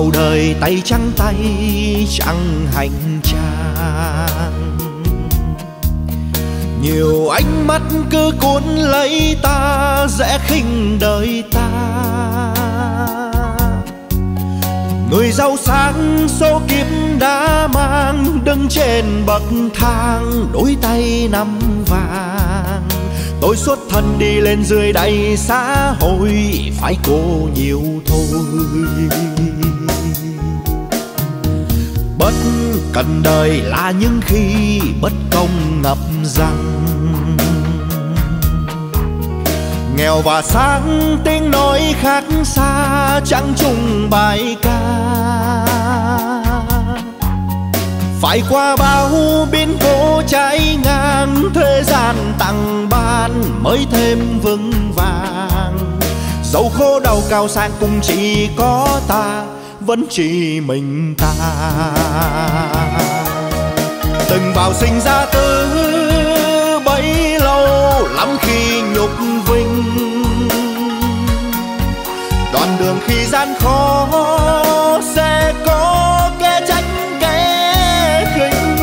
Dạo đời tay trắng tay chẳng hành trang, nhiều ánh mắt cứ cuốn lấy ta, dễ khinh đời ta. Người giàu sang số kiếp đã mang, đứng trên bậc thang đôi tay nắm vàng. Tôi xuất thân đi lên dưới đầy xã hội, phải cố nhiều thôi. Bất cần đời là những khi bất công ngập rằng, nghèo và sáng tiếng nói khác xa, chẳng chung bài ca. Phải qua bao biến cố trái ngang, thế gian tặng ban mới thêm vững vàng. Dẫu khổ đau cao sang cũng chỉ có ta, vẫn chỉ mình ta. Từng vào sinh ra từ bấy lâu, lắm khi nhục vinh. Đoạn đường khi gian khó sẽ có kẻ tránh kẻ khinh.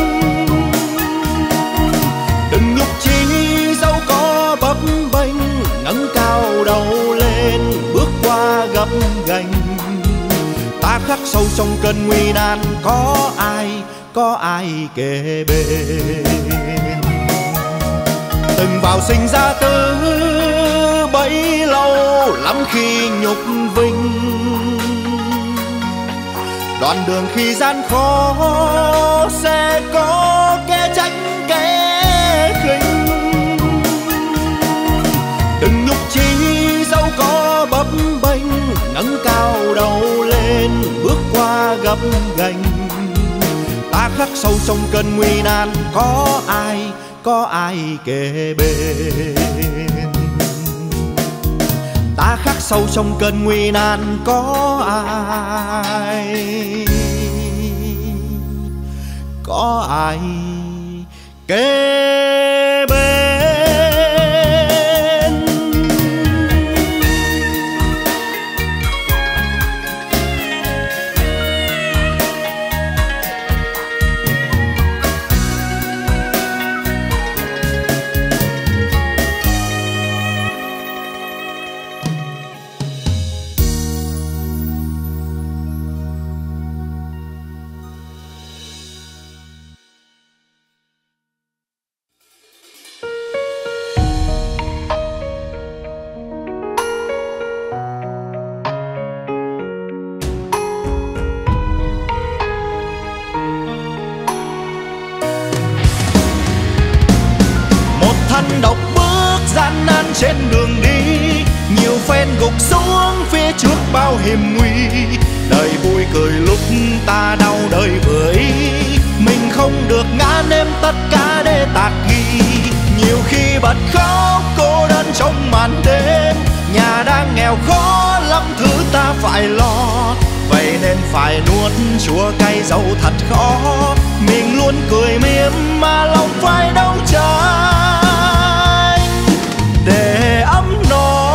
Đừng nhục chí dẫu có bấp bênh, ngẩng cao đầu lên bước qua gập ghềnh. Ta khắc sâu trong cơn nguy nan, có ai, có ai kề bên. Từng vào sinh ra từ bấy lâu, lắm khi nhục vinh. Đoạn đường khi gian khó sẽ có kẻ tránh kẻ khinh. Đừng nhục chí dẫu có bấp bênh, ngẩng cao đầu lên bước qua gập ghềnh. Ta khắc sâu trong cơn nguy nan, có ai, có ai kề bên. Ta khắc sâu trong cơn nguy nan, có ai, có ai kề bên. Độc bước gian nan trên đường đi, nhiều phen gục xuống phía trước bao hiểm nguy. Đời vui cười lúc ta đau đời vừa ý, mình không được ngã nếm tất cả để tạc ghi. Nhiều khi bật khóc cô đơn trong màn đêm, nhà đang nghèo khó lắm thứ ta phải lo. Vậy nên phải nuốt chua cay dẫu thật khó, mình luôn cười mỉm mà lòng phải đấu tranh để ấm no.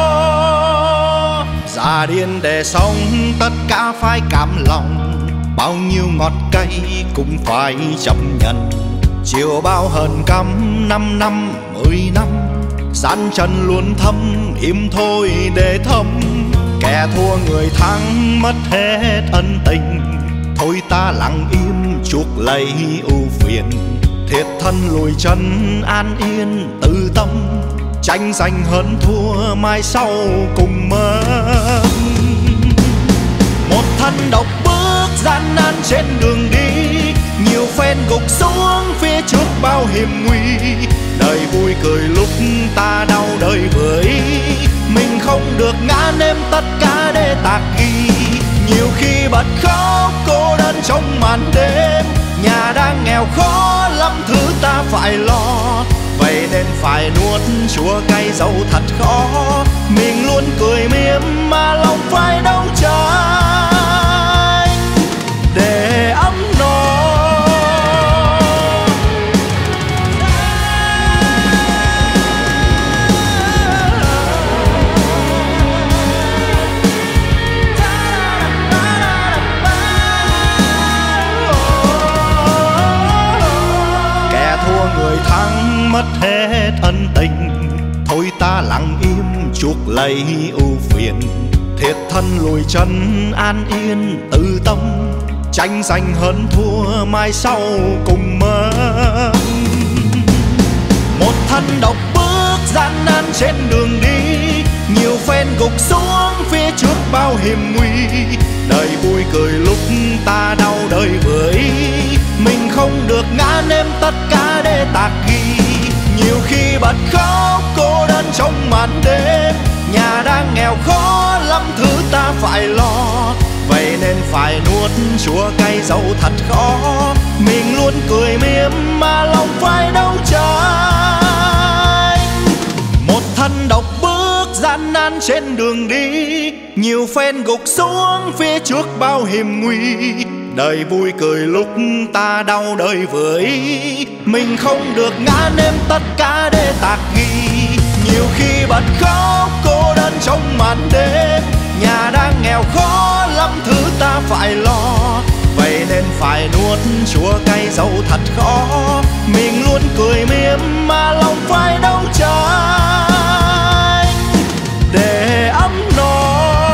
Già điên để sống tất cả phải cảm lòng, bao nhiêu ngọt cay cũng phải chấp nhận. Chiều bao hờn căm năm năm mười năm, gian chân luôn thâm im thôi để thấm. Kẻ thua người thắng mất hết ân tình, thôi ta lặng im chuốc lấy ưu phiền. Thiệt thân lùi chân an yên tự tâm, tranh giành hơn thua mai sau cùng mất. Một thân độc bước gian nan trên đường đi, nhiều phen gục xuống phía trước bao hiểm nguy. Đời vui cười lúc ta đau đời vừa ý, mình không được ngã nếm tất cả để tạc ghi. Nhiều khi bật khóc cô đơn trong màn đêm, nhà đang nghèo khó lắm thứ ta phải lo. Vậy nên phải nuốt chua cay dẫu thật khó, mình luôn cười mỉm mà lòng phải đấu tranh để ấm no. hết ân tình. Thôi ta lặng im chuộc lấy ưu phiền, thiệt thân lùi chân an yên tự tâm, tranh giành hơn thua mai sau cùng mất. Một thân độc bước gian nan trên đường đi, nhiều phen gục xuống phía trước bao hiểm nguy. Đời vui cười lúc ta đau đời với, mình không được ngã nếm tất cả để tạc ghi. Nhiều khi bật khóc cô đơn trong màn đêm, nhà đang nghèo khó lắm thứ ta phải lo. Vậy nên phải nuốt chua cay dẫu thật khó, mình luôn cười mỉm mà lòng phải đấu tranh. Một thân độc bước gian nan trên đường đi, nhiều phen gục xuống phía trước bao hiểm nguy. Đời vui cười lúc ta đau đời với, mình không được ngã nếm tất cả để tạc ghi. Nhiều khi bật khóc cô đơn trong màn đêm, nhà đang nghèo khó lắm thứ ta phải lo. Vậy nên phải nuốt chua cay dẫu thật khó, mình luôn cười mỉm mà lòng phải đấu tranh để ấm no.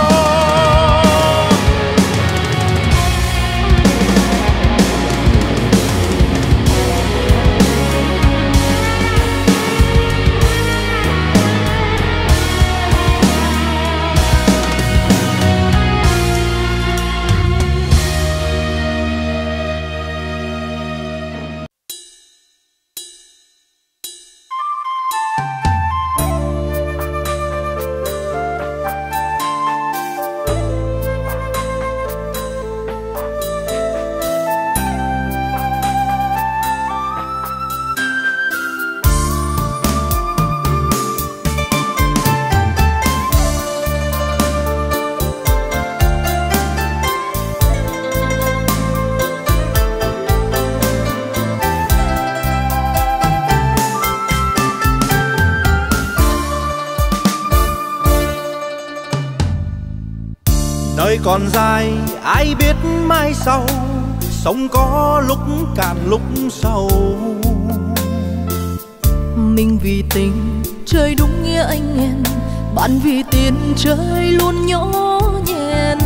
Đời còn dài ai biết mai sau, sống có lúc cạn lúc sâu. Mình vì tình chơi đúng nghĩa anh em, bạn vì tiền chơi luôn nhỏ nhen.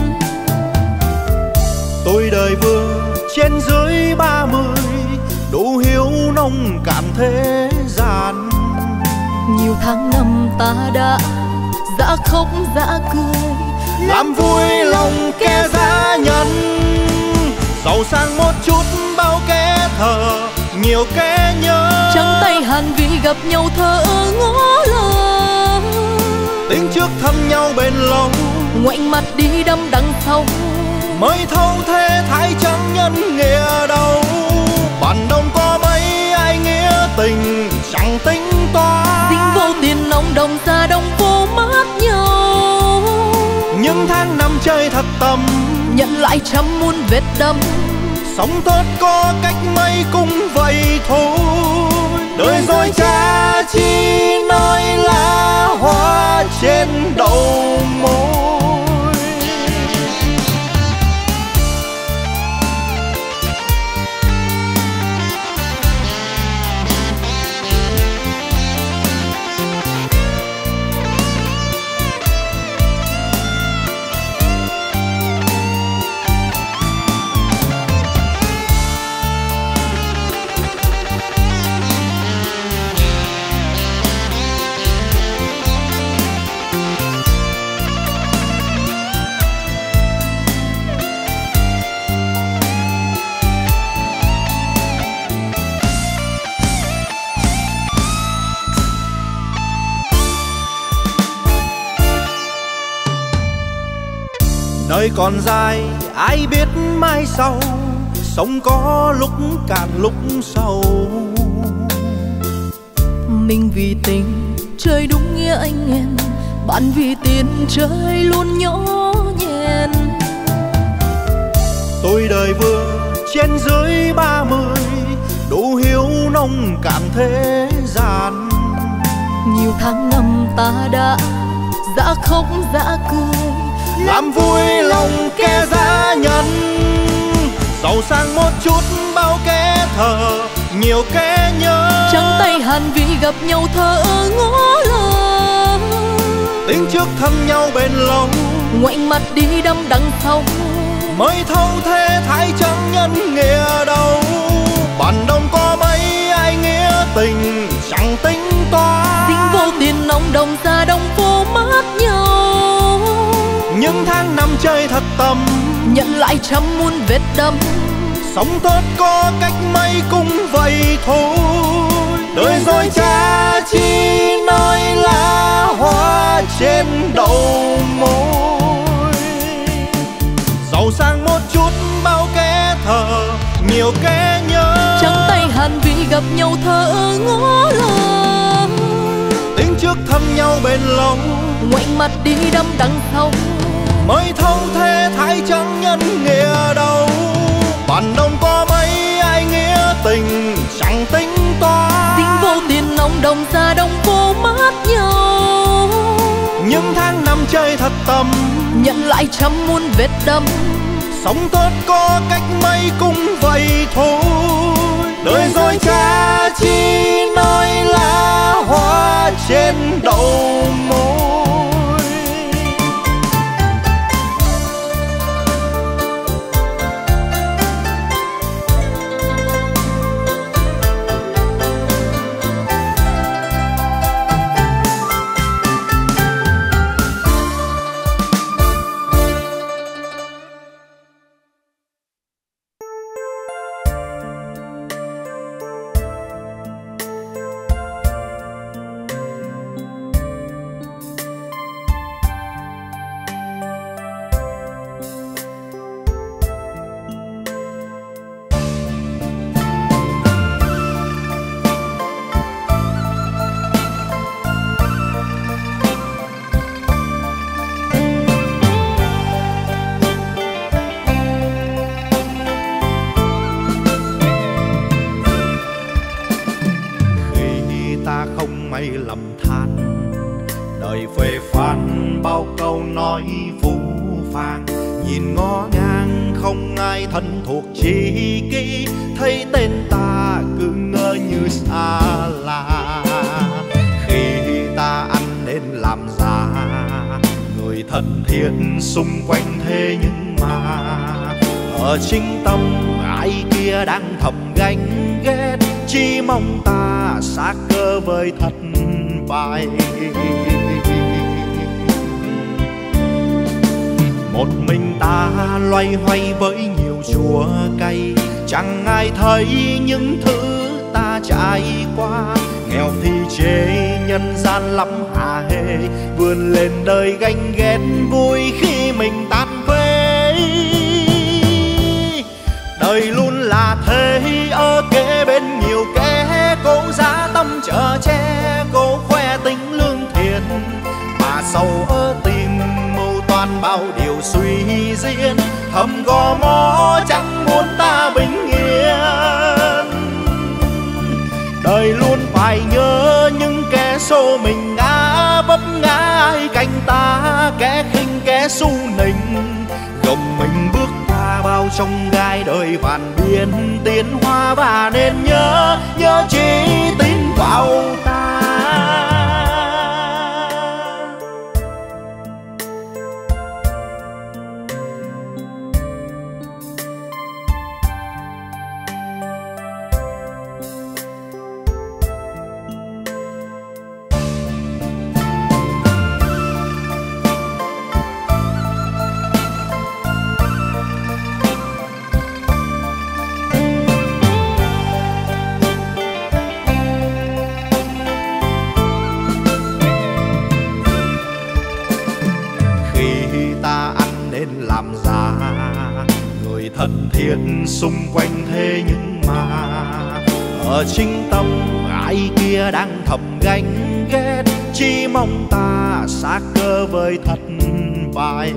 Tôi đời vừa trên dưới ba mươi, đủ hiểu nông cạn thế gian. Nhiều tháng năm ta đã dã khóc dã cười, làm vui lòng kẻ giá nhân. Giàu sang một chút bao kẻ thờ, nhiều kẻ nhớ. trắng tay hàn vì gặp nhau thở ngó lơ. Tính trước thăm nhau bền lâu, ngoảnh mặt đi đâm đằng sau. mới thâu thế thái chẳng nhân nghĩa đâu. Bản đông có mấy ai nghĩa tình chẳng tính toán. Dính vô tiền nông đồng xa đông vô mát nhau. Những tháng năm chơi thật tâm, nhận lại trăm muôn vết đâm. sống tốt có cách mấy cũng vậy thôi. Đời rồi cha chi nói lá hoa trên đầu môi. Đời còn dài ai biết mai sau, sống có lúc cạn lúc sâu. Mình vì tình chơi đúng nghĩa anh em, bạn vì tiền chơi luôn nhỏ nhen. Tôi đời vừa trên dưới ba mươi, đủ hiểu nông cạn thế gian. Nhiều tháng năm ta đã dã khóc dã cười, làm vui lòng kẻ giá nhân. Giàu sang một chút bao kẻ thờ, nhiều kẻ nhớ. Trắng tay hàn vì gặp nhau thở ngó lơ, tiếng trước thăm nhau bền lâu, ngoảnh mặt đi đắm đằng sau. mới thâu thế thái chẳng nhân nghĩa đâu. Bản đông có mấy ai nghĩa tình chẳng tính toán, Tính vô tiền nông đồng ra đông vô mát nhau. những tháng năm chơi thật tâm, nhận lại trăm muôn vết đâm. sống tốt có cách mấy cũng vậy thôi. Đời rồi cha chi nói lá hoa trên đầu môi. Giàu sang một chút bao kẻ thờ, nhiều kẻ nhớ. Trắng tay hàn vì gặp nhau thở ngó lơ, Tiếng trước thăm nhau bền lâu, ngoảnh mặt đi đắm đằng sau. mới thâu thế thái chẳng nhân nghĩa đâu. Bản đông có mấy ai nghĩa tình chẳng tính toán, Tính vô tiền nông đồng ra đông vô mát nhau. những tháng năm chơi thật tâm, Nhận lại trăm muôn vết đâm. sống tốt có cách mấy cũng vậy thôi. Đời rồi cha chi nói lá hoa trên đầu môi. Mây lầm than đời phê phán bao câu nói phũ phàng, nhìn ngó ngang không ai thân thuộc chi kỷ, thấy tên ta cứ ngỡ như xa lạ. Khi ta ăn nên làm ra người thân thiện xung quanh, thế nhưng mà ở chính tâm ai kia đang thầm ganh ghét, chỉ mong ta xác cơ với thất bại. Một mình ta loay hoay với nhiều chua cay, chẳng ai thấy những thứ ta trải qua. Nghèo thì chê nhân gian lắm hà hê, vươn lên đời ganh ghét vui khi mình tan phế. Đời luôn là thế, ở kế bên nhiều kẻ cố giá tâm chở che, cố khoe tính lương thiện mà sâu ở tim mưu toan bao điều suy diễn, thầm gò mó chẳng muốn ta bình yên. Đời luôn phải nhớ những kẻ xô mình ngã vấp ngã, ai cạnh ta kẻ khinh kẻ su nịnh, gồng mình bước qua bao trong gai đời vạn biên tiến hóa. Và nên nhớ nhớ chỉ tin vào ta. Làm ra người thân thiện xung quanh, thế nhưng mà ở chính tâm ai kia đang thầm ganh ghét, chỉ mong ta xác cơ với thất bại.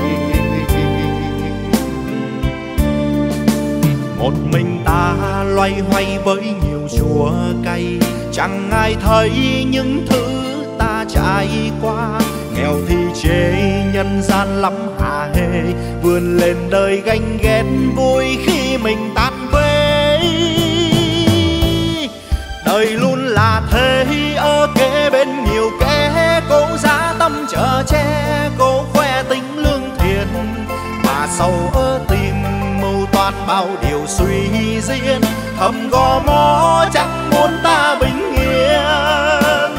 Một mình ta loay hoay với nhiều chua cay, chẳng ai thấy những thứ ta trải qua. Nghèo thì chê nhân gian lắm hà hê, vươn lên đời ganh ghét vui khi mình tan phế. đời luôn là thế, ở kế bên nhiều kẻ cố giá tâm chở che, cố khoe tính lương thiện mà sâu ở tim mưu toan bao điều suy diễn, thầm gò mó chẳng muốn ta bình yên.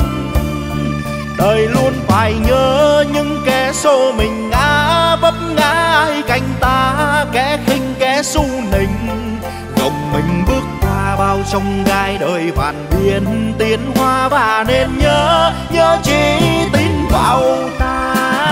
Đời luôn phải nhớ những kẻ xô mình ngã vấp ngã, ai cạnh ta kẻ khinh kẻ su nịnh, gồng mình bước qua bao trong gai đời vạn biến tiến hóa. Và nên nhớ nhớ chỉ tin vào ta,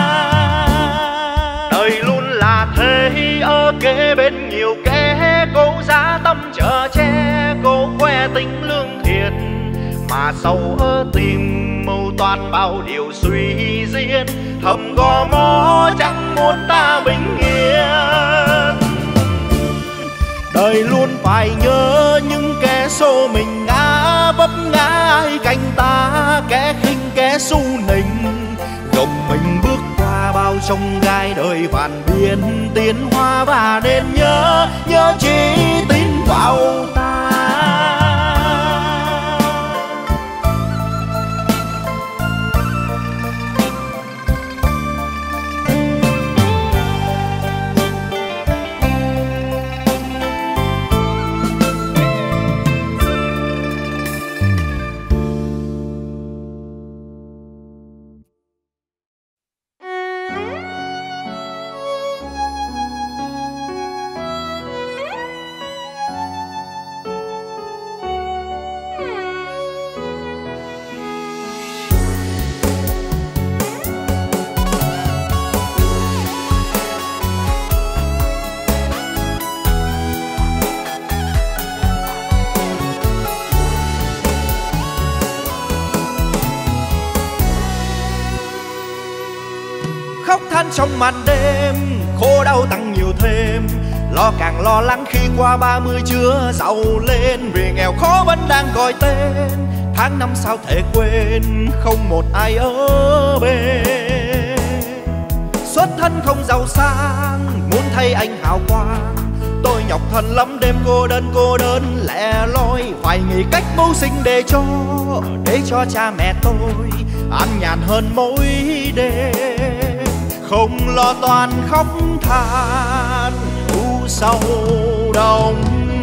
đời luôn là thế, ở kế bên nhiều kẻ cố giá tâm chở che, cố khoe tính lương thiện mà sâu ở tim mưu toan bao điều suy diễn, thầm gò mó chẳng muốn ta bình yên. Đời luôn phải nhớ những kẻ xô mình ngã vấp ngã, ai cạnh ta kẻ khinh kẻ su nịnh, gồng mình bước qua bao trong gai đời vạn biến tiến hóa. Và nên nhớ nhớ chỉ tin vào ta. Trong màn đêm khổ đau tăng nhiều thêm, lo càng lo lắng khi qua ba mươi chưa giàu lên, vì nghèo khó vẫn đang gọi tên. Tháng năm sao thể quên, không một ai ở bên. Xuất thân không giàu sang, muốn thấy anh hào quang. Tôi nhọc thân lắm đêm cô đơn cô đơn lẻ loi, phải nghĩ cách mưu sinh để cho để cho cha mẹ tôi an nhàn hơn mỗi đêm. Không lo toan khóc than u sầu đông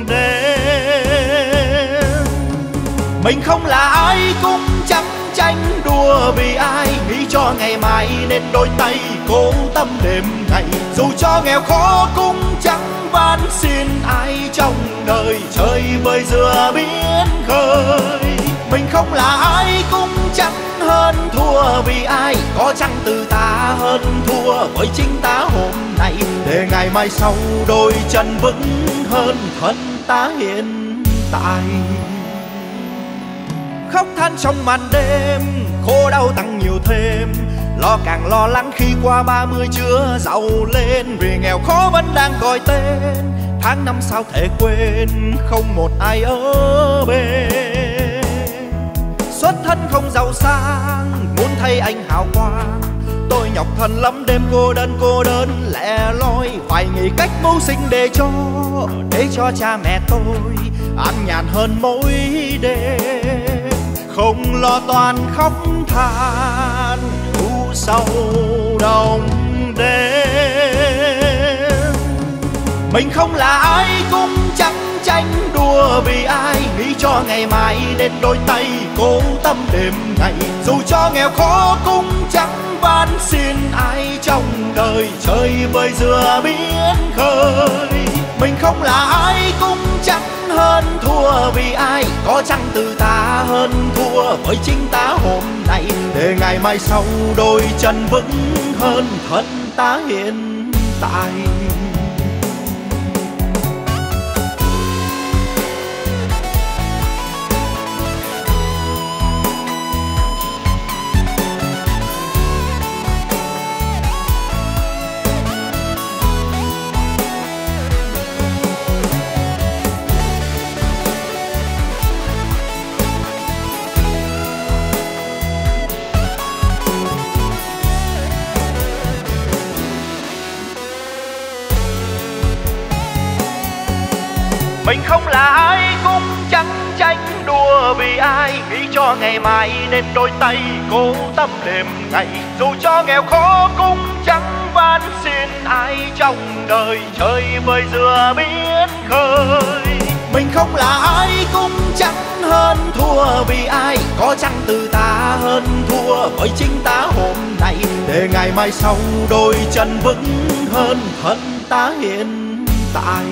đêm. Mình không là ai cũng chẳng tranh đua vì ai, nghĩ cho ngày mai nên đôi tay cố tâm đêm ngày. Dù cho nghèo khó cũng chẳng van xin ai trong đời, chơi bơi giữa biển khơi. Mình không là ai cũng chẳng hơn thua vì ai, có chăng từ ta hơn thua với chính ta hôm nay, để ngày mai sau đôi chân vững hơn thân ta hiện tại. Khóc than trong màn đêm, khổ đau tăng nhiều thêm, lo càng lo lắng khi qua ba mươi chưa giàu lên, vì nghèo khó vẫn đang gọi tên. Tháng năm sao thể quên, không một ai ở bên. Xuất thân không giàu sang, muốn thấy anh hào quang. Tôi nhọc thân lắm đêm cô đơn cô đơn lẻ loi, phải nghĩ cách mưu sinh để cho để cho cha mẹ tôi an nhàn hơn mỗi đêm. Không lo toan khóc than u sầu đông đêm. Mình không là ai cũng chẳng tranh đua vì ai, nghĩ cho ngày mai nên đôi tay cố tâm đêm ngày. Dù cho nghèo khó cũng chẳng van xin ai trong đời, chơi bơi giữa biển khơi. Mình không là ai cũng chẳng hơn thua vì ai, có chăng từ ta hơn thua với chính ta hôm nay, để ngày mai sau đôi chân vững hơn thân ta hiện tại. Mình không là ai cũng chẳng tranh đua thua vì ai, nghĩ cho ngày mai nên đôi tay cố tâm đêm ngày. Dù cho nghèo khó cũng chẳng van xin ai trong đời, chơi vơi dừa biển khơi. Mình không là ai cũng chẳng hơn thua vì ai, có chăng từ ta hơn thua với chính ta hôm nay, để ngày mai sau đôi chân vững hơn thân ta hiện tại.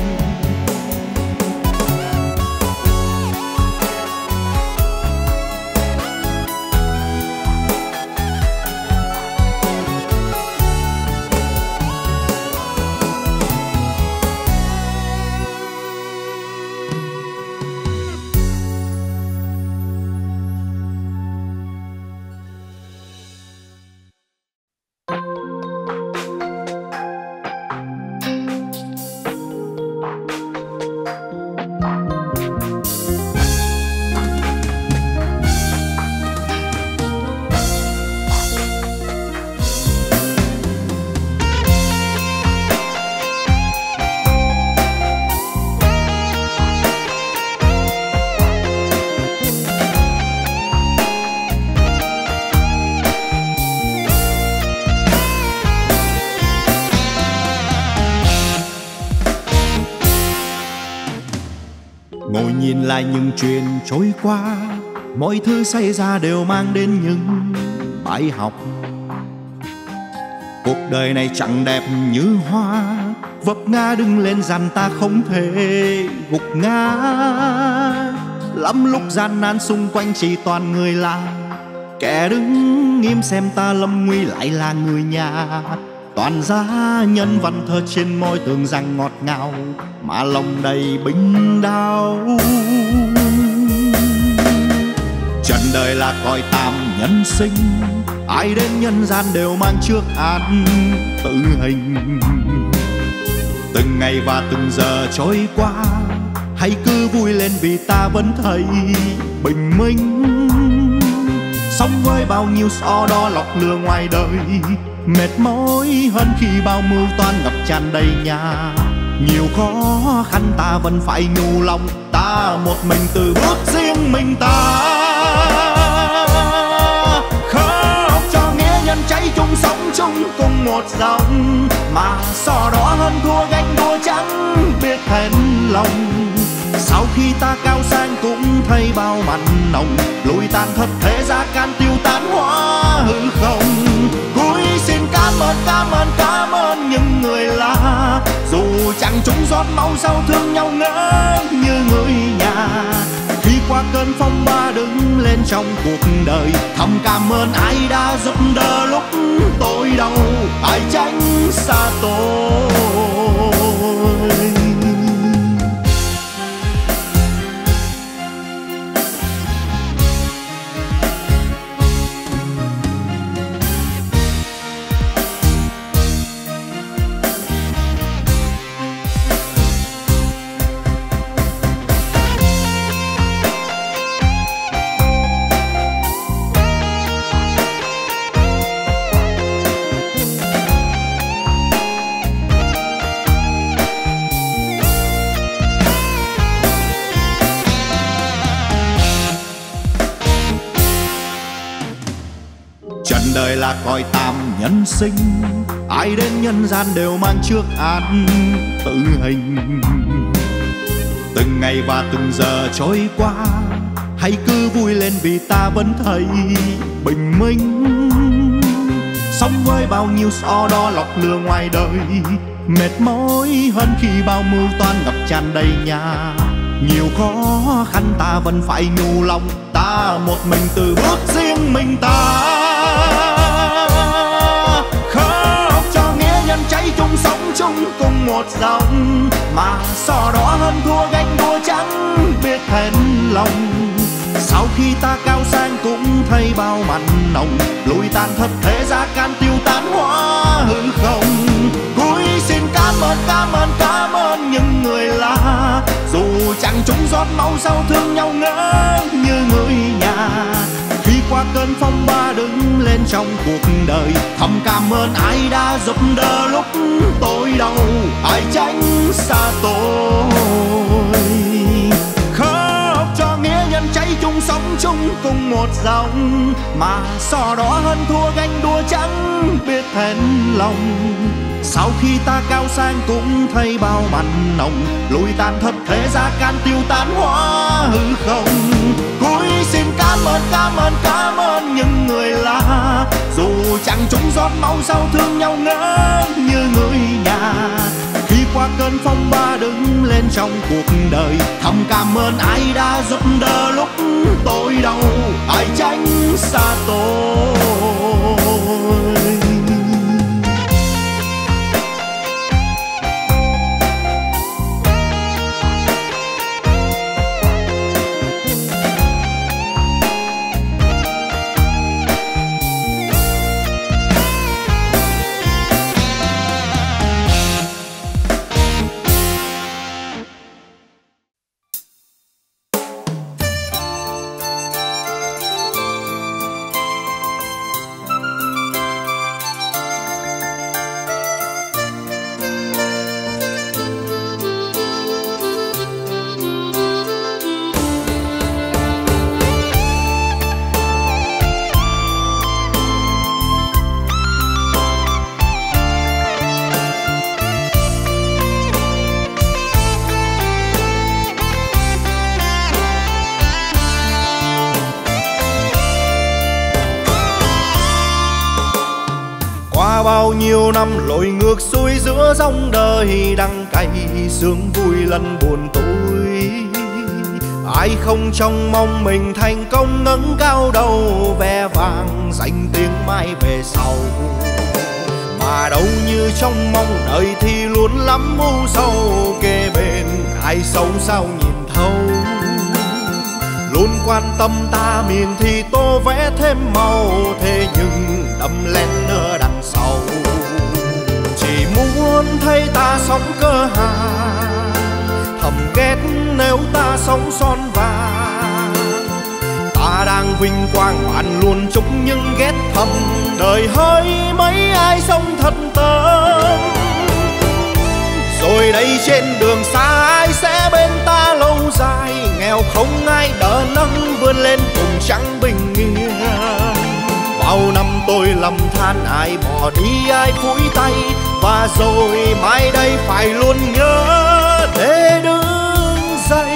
Ngồi nhìn lại những chuyện trôi qua, mọi thứ xảy ra đều mang đến những bài học. Cuộc đời này chẳng đẹp như hoa, vấp ngã đứng lên dằn ta không thể gục ngã. Lắm lúc gian nan xung quanh chỉ toàn người lạ, kẻ đứng im xem ta lâm nguy lại là người nhà. Toàn gia nhân văn thơ trên môi tưởng rằng ngọt ngào, mà lòng đầy binh đau. Trần đời là cõi tạm nhân sinh, ai đến nhân gian đều mang trước án tử hình. Từng ngày và từng giờ trôi qua, hãy cứ vui lên vì ta vẫn thấy bình minh. Sống với bao nhiêu so đo lọc lừa ngoài đời, mệt mỏi hơn khi bao mưu toan ngập tràn đầy nhà. Nhiều khó khăn ta vẫn phải nhủ lòng, ta một mình từ bước riêng mình ta. Khóc cho nghĩa nhân cháy chung sống chung cùng một dòng, mà so đỏ hơn thua ganh đua chẳng biết hèn lòng. Sau khi ta cao sang cũng thấy bao mặn nồng, lùi tàn thất thế gia can tiêu tán hóa hư không. Cúi xin cảm ơn cảm ơn cảm ơn những người lạ, dù chẳng chúng giọt máu sau thương nhau ngỡ như người nhà. Khi qua cơn phong ba đứng lên trong cuộc đời, thầm cảm ơn ai đã giúp đỡ lúc tôi đau, ai tránh xa tôi. Đời là cõi tạm nhân sinh, ai đến nhân gian đều mang trước án tử hình. Từng ngày và từng giờ trôi qua, hãy cứ vui lên vì ta vẫn thấy bình minh. Sống với bao nhiêu so đo lọc lừa ngoài đời, mệt mỏi hơn khi bao mưu toan ngập tràn đầy nhà. Nhiều khó khăn ta vẫn phải nhủ lòng, ta một mình từ bước riêng mình ta. Khóc cho nghĩa nhân cháy chung sống chung cùng một dòng, mà so đỏ hơn thua ganh đua chẳng biết hèn lòng. Sau khi ta cao sang cũng thấy bao mặn nồng, lùi tàn thất thế gia can tiêu tán hóa hư không. Cúi xin cảm ơn cảm ơn cảm ơn những người lạ, dù chẳng chúng giọt máu sau thương nhau ngỡ như người nhà. Khi qua cơn phong ba đứng lên trong cuộc đời, thầm cảm ơn ai đã giúp đỡ lúc tôi đau, ai tránh xa tôi. Khóc cho nghĩa nhân cháy chung sống chung cùng một dòng, mà so đó hơn thua ganh đua chẳng biết thẹn lòng. Sau khi ta cao sang cũng thấy bao mặn nồng, lùi tàn thất thế gia can tiêu tán hóa hư không. Cúi xin cảm ơn cảm ơn cảm ơn những người lạ, dù chẳng chung giọt máu sao thương nhau ngỡ như người nhà. Khi qua cơn phong ba đứng lên trong cuộc đời, thầm cảm ơn ai đã giúp đỡ lúc tôi đau, ai tránh xa tôi. Bao nhiêu năm lội ngược xuôi giữa dòng đời đắng cay, sướng vui lần buồn tối. Ai không trông mong mình thành công ngẩng cao đầu, ve vàng danh tiếng mai về sau. Mà đâu như trong mong đời thì luôn lắm mưu sâu, kề bên ai xấu sao nhìn thấu. Luôn quan tâm ta miền thì tô vẽ thêm màu, thế nhưng đâm lên nửa đằng sau. Chỉ muốn thấy ta sống cơ hàng, thầm ghét nếu ta sống son vàng. Ta đang vinh quang bạn luôn chúc nhưng ghét thầm, đời hơi mấy ai sống thật tâm. Rồi đây trên đường xa ai sẽ bên ta lâu dài, nghèo không ai đỡ nâng vươn lên cùng chẳng bình yên. Bao năm tôi lầm than ai bỏ đi ai phủi tay, và rồi mai đây phải luôn nhớ để đứng dậy.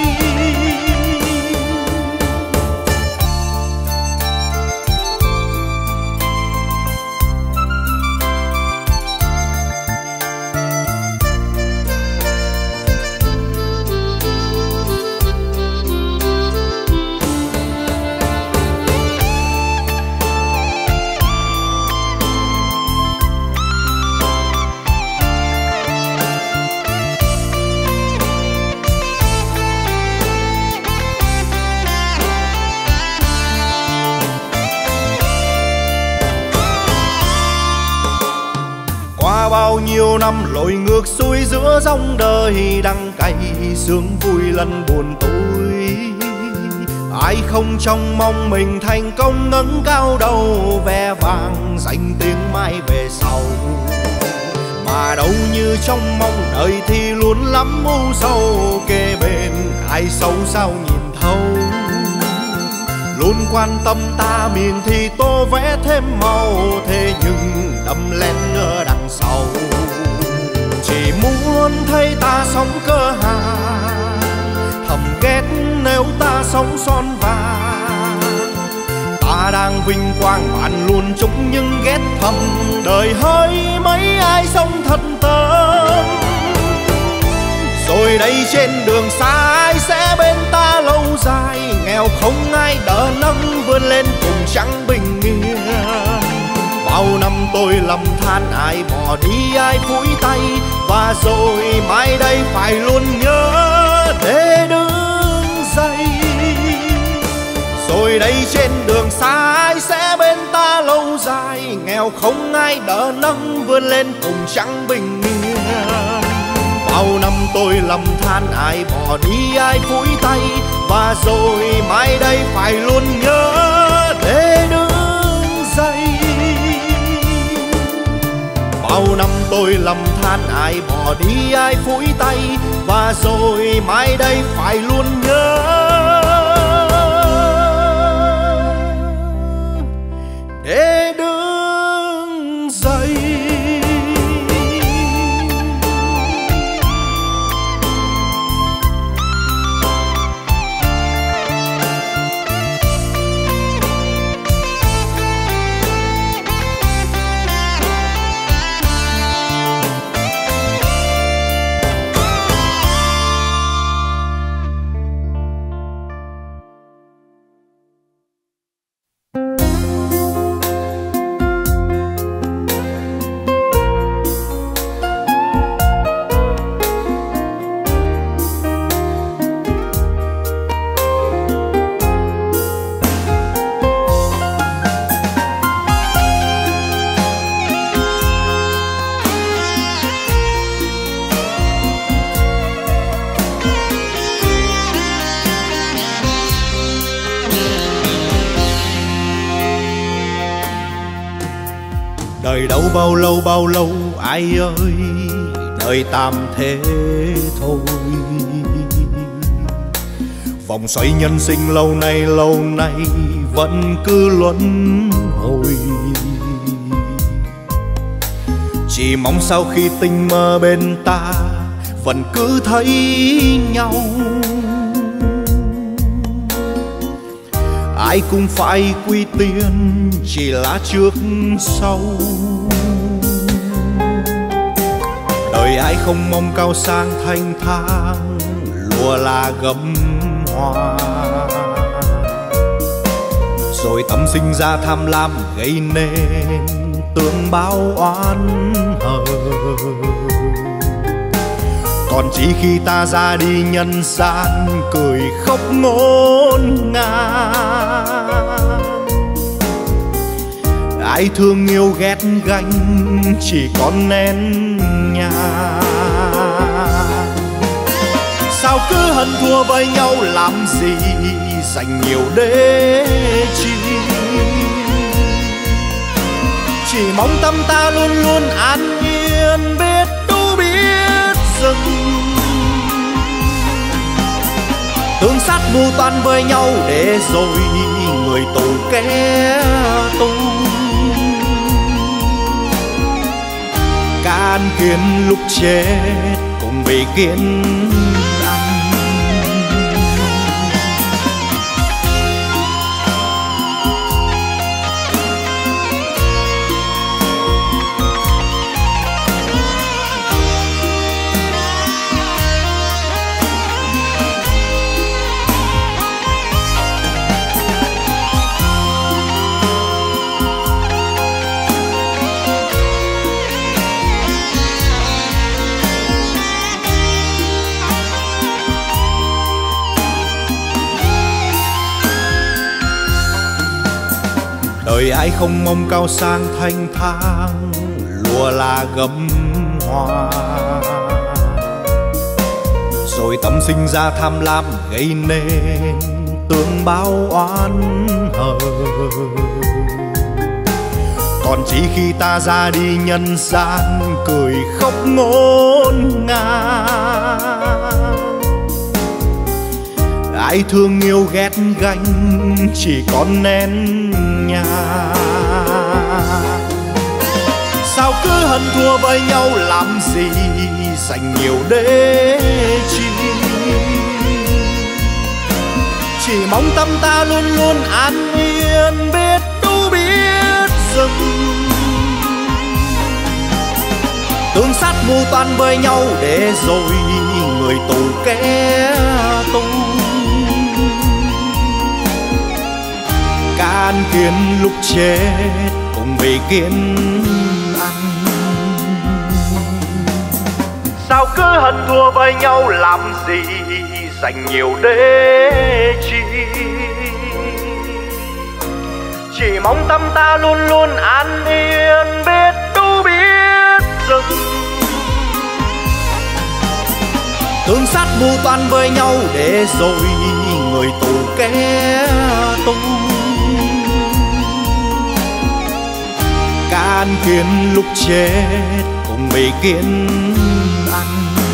Bao nhiêu năm lội ngược xuôi giữa dòng đời đắng cay, sướng vui lần buồn tối. Ai không trông mong mình thành công ngẩng cao đầu, ve vàng danh tiếng mai về sau. Mà đâu như trong mong đời thì luôn lắm mưu sâu, kề bên ai xấu sao nhìn thấu. Luôn quan tâm ta miền thì tô vẽ thêm màu, thế nhưng đâm lên ở đằng sau. Chỉ muốn thấy ta sống cơ hàng, thầm ghét nếu ta sống son vàng. Ta đang vinh quang bạn luôn chúc nhưng ghét thầm, đời hơi mấy ai sống thật tâm. Rồi đây trên đường xa ai sẽ bên ta lâu dài, nghèo không ai đỡ nâng vươn lên cùng chẳng bình yên. Bao năm tôi lầm than ai bỏ đi ai phủi tay, và rồi mai đây phải luôn nhớ để đứng dậy. Rồi đây trên đường xa ai sẽ bên ta lâu dài, nghèo không ai đỡ nâng vươn lên cùng chẳng bình yên. Bao năm tôi lầm than ai bỏ đi ai phủi tay, và rồi mai đây phải luôn nhớ để đứng dậy. Bao năm tôi lầm than ai bỏ đi ai phủi tay, và rồi mai đây phải luôn nhớ Đời đâu bao lâu bao lâu ai ơi, đời tạm thế thôi. Vòng xoay nhân sinh lâu nay lâu nay vẫn cứ luân hồi. Chỉ mong sau khi tình mơ bên ta vẫn cứ thấy nhau. Ai cũng phải quy tiên, chỉ là trước sau. Đời ai không mong cao sang thanh thang, lúa là gấm hoa. Rồi tâm sinh ra tham lam gây nên tương báo oán hờn. Còn chỉ khi ta ra đi nhân gian, cười khóc ngổn ngang. Ai thương yêu ghét ganh, chỉ còn nén nhang. Sao cứ hận thua với nhau làm gì, dành nhiều để chi. Chỉ mong tâm ta luôn luôn an yên, biết tu biết dừng. Tương sát mưu toan với nhau để rồi người tù kẻ tu. Can kiến lúc chết cùng vì kiến ăn. Đời ai không mong cao sang thanh thang, lúa là gấm hoa. Rồi tâm sinh ra tham lam gây nên tương báo oán hờn. Còn chỉ khi ta ra đi nhân gian, cười khóc ngổn ngang. Ai thương yêu ghét ganh, chỉ còn nén nhang. Sao cứ hận thua với nhau làm gì, dành nhiều để chi. Chỉ mong tâm ta luôn luôn an yên, biết tu biết dừng. Tương sát mưu toan với nhau để rồi người tù kẻ tu. Can kiến lúc chết cùng vì kiến ăn. Sao cứ hận thua với nhau làm gì, dành nhiều để chi. Chỉ mong tâm ta luôn luôn an yên, biết tu biết dừng. Tương sát mưu toan với nhau để rồi người tù kẻ tu. Can kiến lúc chết cùng vì kiến ăn.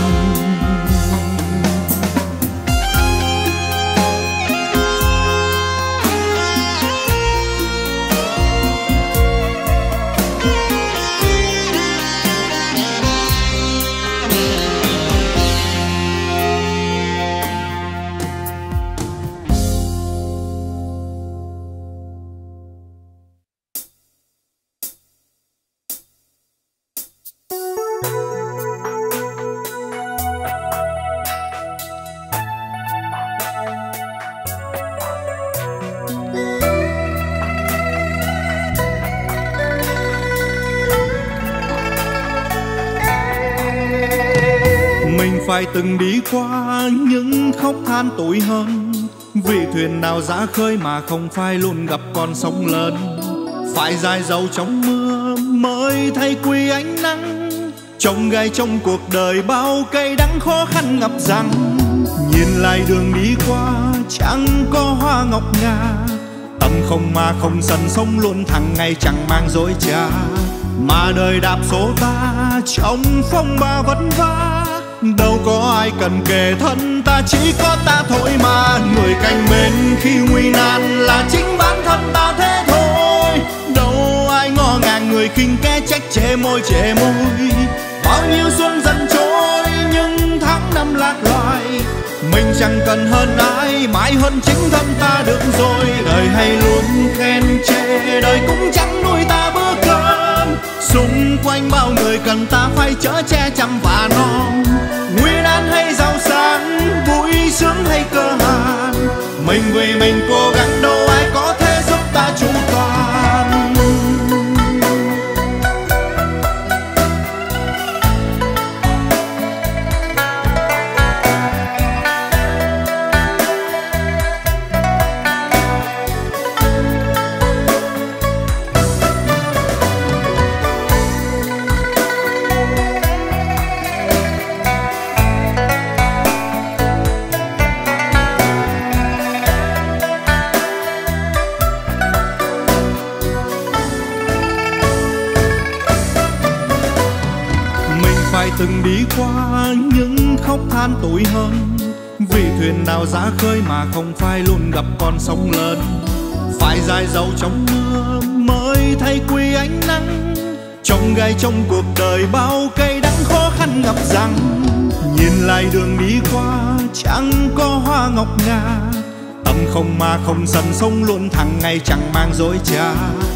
Phải từng đi qua những khóc than tủi hơn, vì thuyền nào ra khơi mà không phải luôn gặp con sóng lớn. Phải dài dầu trong mưa mới thấy quý ánh nắng, trông gai trong cuộc đời bao cay đắng khó khăn ngập rằng. Nhìn lại đường đi qua chẳng có hoa ngọc ngà, tâm không mà không sần sống luôn thẳng ngày chẳng mang dối trá. mà đời đạp số ta trong phong ba vất vả. Đâu có ai cần kề thân ta, chỉ có ta thôi mà. Người cạnh bên khi nguy nan là chính bản thân ta thế thôi. Đâu ai ngó ngàng người khinh kẻ trách chê môi chê môi. Bao nhiêu xuân dần trôi nhưng tháng năm lạc loài. Mình chẳng cần hơn ai, mãi hơn chính thân ta được rồi. Đời hay luôn khen chê, đời cũng chẳng nuôi ta bữa cơm. Xung quanh bao người cần ta phải chở che chăm và non. Nguy nan hay giàu sang, vui sướng hay cơ hàn, mình vì mình cố gắng đâu ai có thể giúp ta chu toàn. Từng đi qua những khóc than tủi hơn, vì thuyền nào ra khơi mà không phải luôn gặp con sóng lớn. Phải dài dầu trong mưa mới thấy quý ánh nắng, trong gai trong cuộc đời bao cây đắng khó khăn ngập rằng. Nhìn lại đường đi qua chẳng có hoa ngọc ngà, tâm không mà không sần sông luôn thẳng ngày chẳng mang dối trá.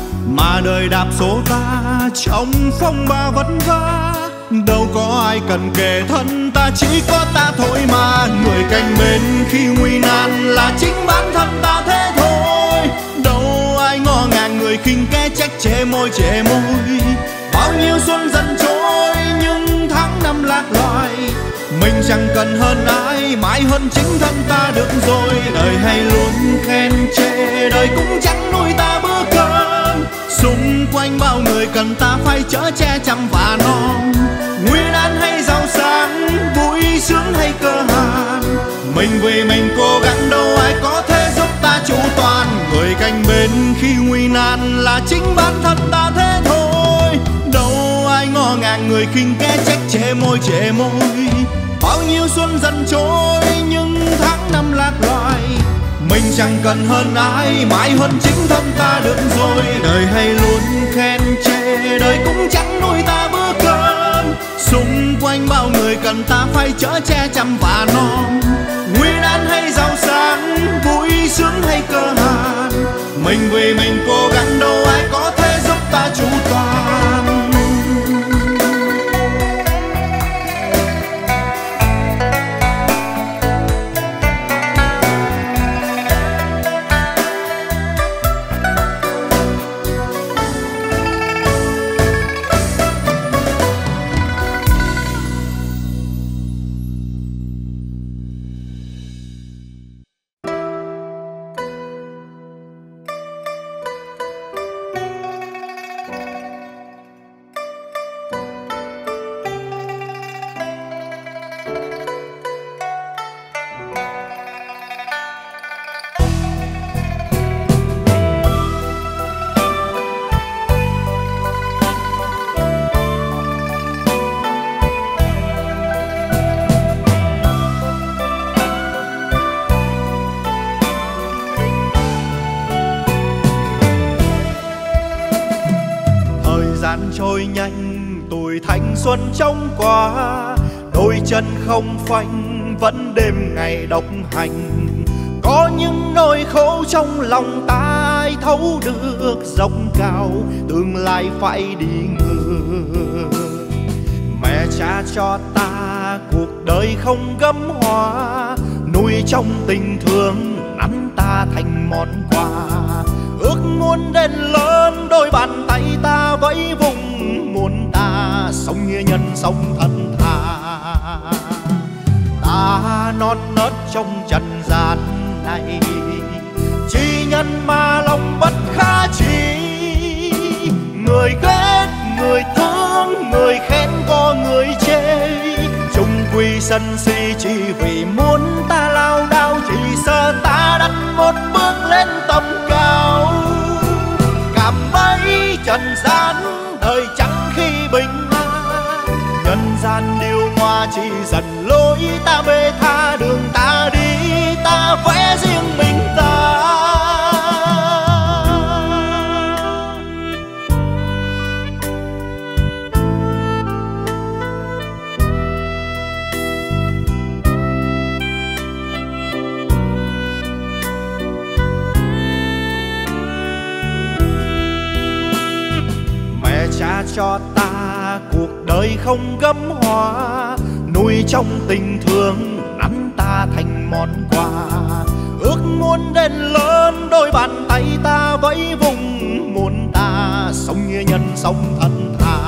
Mà đời đạp số ta trong phong ba vất vả, đâu có ai cần kề thân ta, chỉ có ta thôi mà. Người cạnh bên khi nguy nan là chính bản thân ta thế thôi. Đâu ai ngó ngàng người khinh kẻ trách chê môi chê môi. Bao nhiêu xuân dần trôi nhưng tháng năm lạc loài. Mình chẳng cần hơn ai, mãi hơn chính thân ta được rồi. Đời hay luôn khen chê, đời cũng chẳng nuôi ta bữa cơm. Xung quanh bao người cần ta phải chở che chăm và non. Nguy nan hay giàu sang, vui sướng hay cơ hàn, mình vì mình cố gắng đâu ai có thể giúp ta chu toàn. Người cạnh bên khi nguy nan là chính bản thân ta thế thôi. Đâu ai ngó ngàng người khinh kẻ trách chê môi chê môi. Bao nhiêu xuân dần trôi nhưng tháng năm lạc loài. Mình chẳng cần hơn ai, mãi hơn chính thân ta được rồi. Đời hay luôn khen chê, đời cũng chẳng nuôi ta bữa cơm. Xung quanh bao người cần ta phải chở che chăm và non. Nguy nan hay giàu sang, vui sướng hay cơ hàn, mình vì mình cố gắng đâu ai có thể giúp ta chu toàn. Trôi nhanh tuổi thanh xuân trông qua, đôi chân không phanh vẫn đêm ngày độc hành. Có những nỗi khổ trong lòng ta ai thấu được, dốc cao tương lai phải đi ngược. Mẹ cha cho ta cuộc đời không gấm hoa, nuôi trong tình thương nắn ta thành món quà. Ước muốn đến lớn đôi bàn tay ta vẫy vùng, muốn ta sống nghĩa nhân sống thân thà. Ta non nớt trong trần gian này, chi nhân mà lòng bất khả chi. Người ghét người thương, người khen có người chê, chung quy sân si chỉ vì muốn ta lao đao. Chỉ sợ ta đặt một bước lên tầm cao, cảm bấy trần gian đời chẳng gian điều hòa chỉ dần lối ta bê tha đường ta đi, ta vẽ riêng mình ta. Mẹ cha cho ta cuộc đời không gấm hoa, nuôi trong tình thương nắm ta thành món quà. Ước muốn đến lớn đôi bàn tay ta vẫy vùng, muốn ta sống như nhân sống thân thà.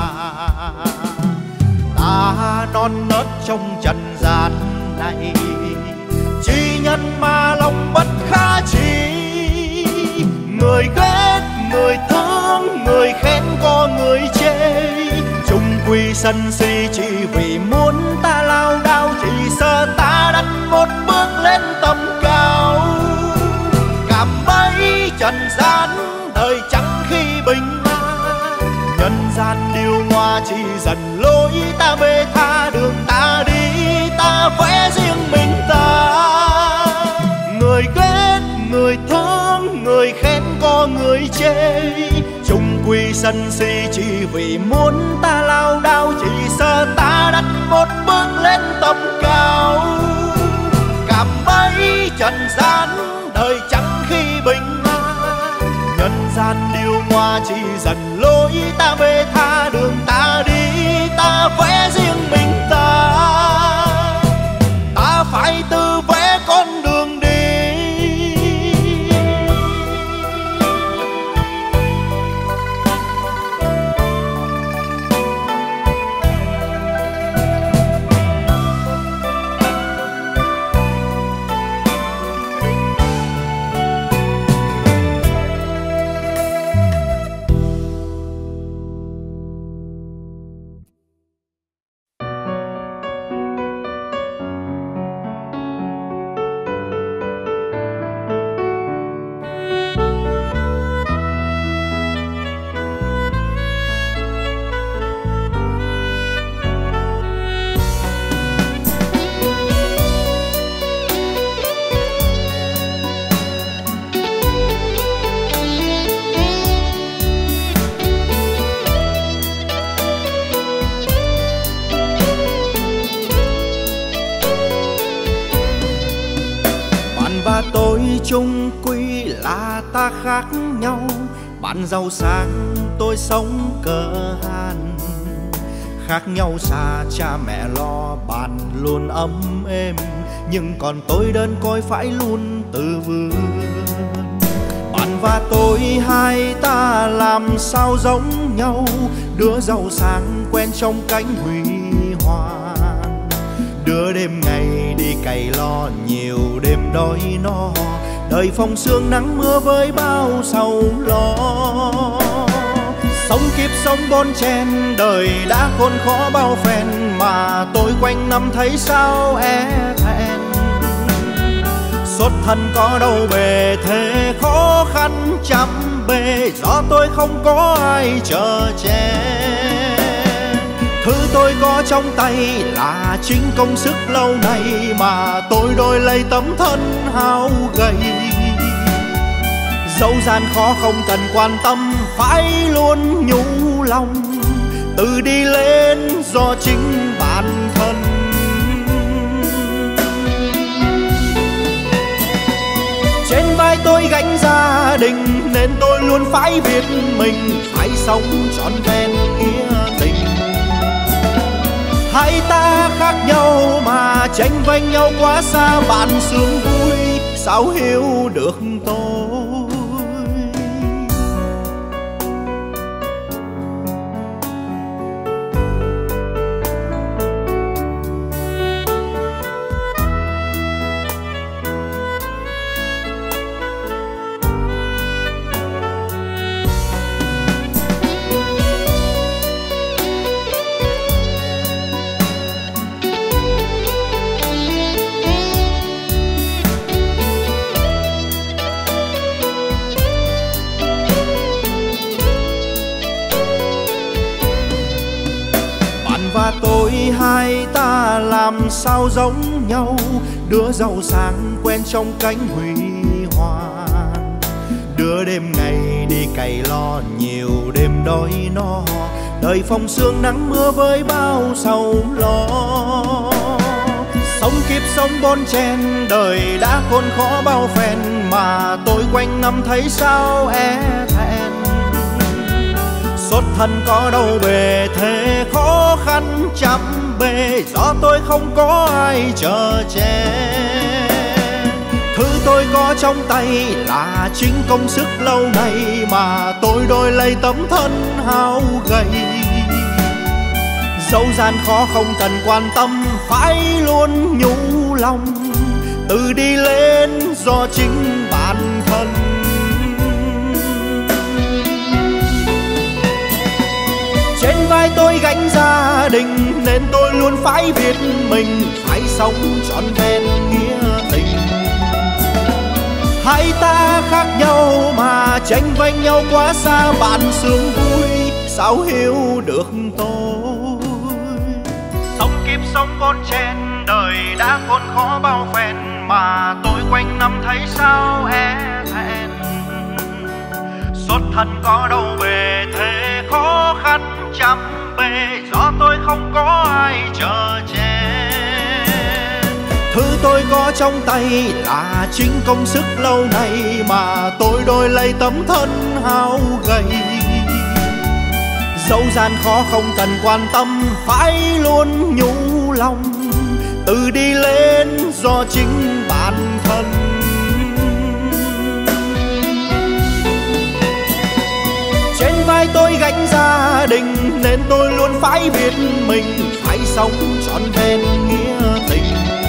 Ta non nớt trong trần gian này, chỉ nhân mà lòng bất khả chi. Người ghét, người thương, người khen có người chê, chung quy sân si chỉ vì muốn ta lao đao. Chỉ sợ ta đặt một bước lên tầm cao, cảm bấy trần gian đời chẳng khi bình an. Nhân gian điều hòa chỉ dần lối ta bê tha đường ta đi, ta vẽ riêng mình ta. Người ghét, người thương, người khen có người chê, chung quy sân si chỉ vì muốn ta lao đao. Chỉ sợ ta đặt một bước lên tầm cao, cảm bấy trần gian đời chẳng khi bình an. Nhân gian điều hòa chỉ dần lối ta bê tha đường ta đi, ta vẽ riêng mình ta. Ta phải tự vẽ con đường đi. Tôi chung quy là ta khác nhau, bạn giàu sang tôi sống cờ hàn. Khác nhau xa cha mẹ lo bạn luôn ấm êm, nhưng còn tôi đơn côi phải luôn tự vươn. Bạn và tôi hai ta làm sao giống nhau, đứa giàu sang quen trong cánh huy hoàng, đứa đêm ngày đi cày lo nhiều đêm đói no. Đời phong sương nắng mưa với bao sầu lo, sống kiếp sống bon chen đời đã khốn khó bao phen, mà tôi quanh năm thấy sao e thẹn. Xuất thân có đâu bề thế khó khăn trăm bề, do tôi không có ai chở che. Thứ tôi có trong tay là chính công sức lâu nay, mà tôi đổi lấy tấm thân hao gầy. Dẫu gian khó không cần quan tâm, phải luôn nhủ lòng, tự đi lên do chính bản thân. Trên vai tôi gánh gia đình, nên tôi luôn phải biết mình phải sống trọn vẹn nghĩa tình. Hai ta khác nhau mà tranh vanh nhau quá xa, bạn sướng vui sao hiểu được tôi. rồi hai ta làm sao giống nhau, đứa giàu sang quen trong cánh huy hoàng, đứa đêm ngày đi cày lo nhiều đêm đói no, đời phong sương nắng mưa với bao sầu lo. Sống kiếp sống bon chen đời đã khốn khó bao phen, mà tôi quanh năm thấy sao e thẹn. Xuất thân có đâu bề thế khó khăn trăm bề, do tôi không có ai chờ che. Thứ tôi có trong tay là chính công sức lâu nay, mà tôi đổi lấy tấm thân hao gầy. Dẫu gian khó không cần quan tâm, phải luôn nhủ lòng, tự đi lên do chính bản thân. Trên vai tôi gánh gia đình, nên tôi luôn phải biết mình phải sống trọn vẹn nghĩa tình. Hai ta khác nhau mà tranh vanh nhau quá xa, bạn sướng vui sao hiểu được tôi. Sống kiếp sống bon chen đời đã khốn khó bao phen, mà tôi quanh năm thấy sao e thẹn. Xuất thân có đâu bề thế khó khăn trăm bề, do tôi không có ai chờ che. Thứ tôi có trong tay là chính công sức lâu nay, mà tôi đổi lấy tấm thân hao gầy. Dẫu gian khó không cần quan tâm, phải luôn nhủ lòng, tự đi lên do chính bản thân. Trên vai tôi gánh gia đình, nên tôi luôn phải biết mình phải sống trọn vẹn nghĩa tình.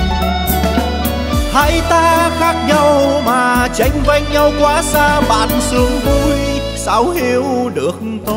Hai ta khác nhau mà tranh vanh nhau quá xa, bạn sướng vui sao hiểu được tôi.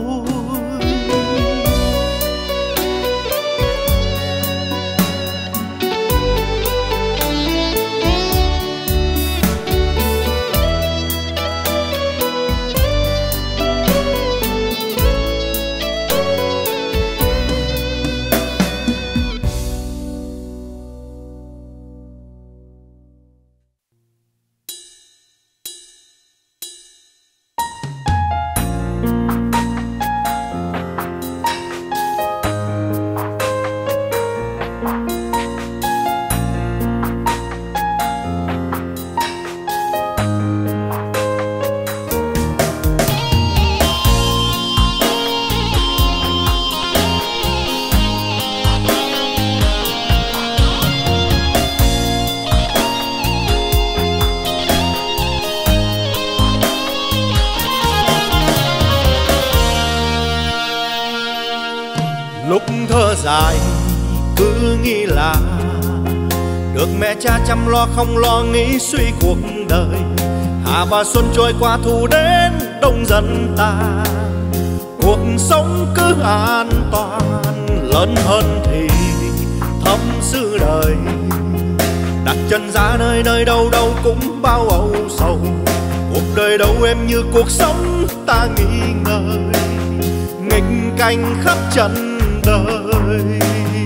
Lúc thơ dài cứ nghĩ là được mẹ cha chăm lo, không lo nghĩ suy cuộc đời. Hạ và xuân trôi qua thu đến đông dần tàn, cuộc sống cứ an toàn. Lớn hơn thì thấm sự đời, đặt chân ra nơi nơi đâu đâu cũng bao âu sầu. Cuộc đời đâu em như cuộc sống ta nghĩ ngợi, nghịch cảnh khắp trần đời.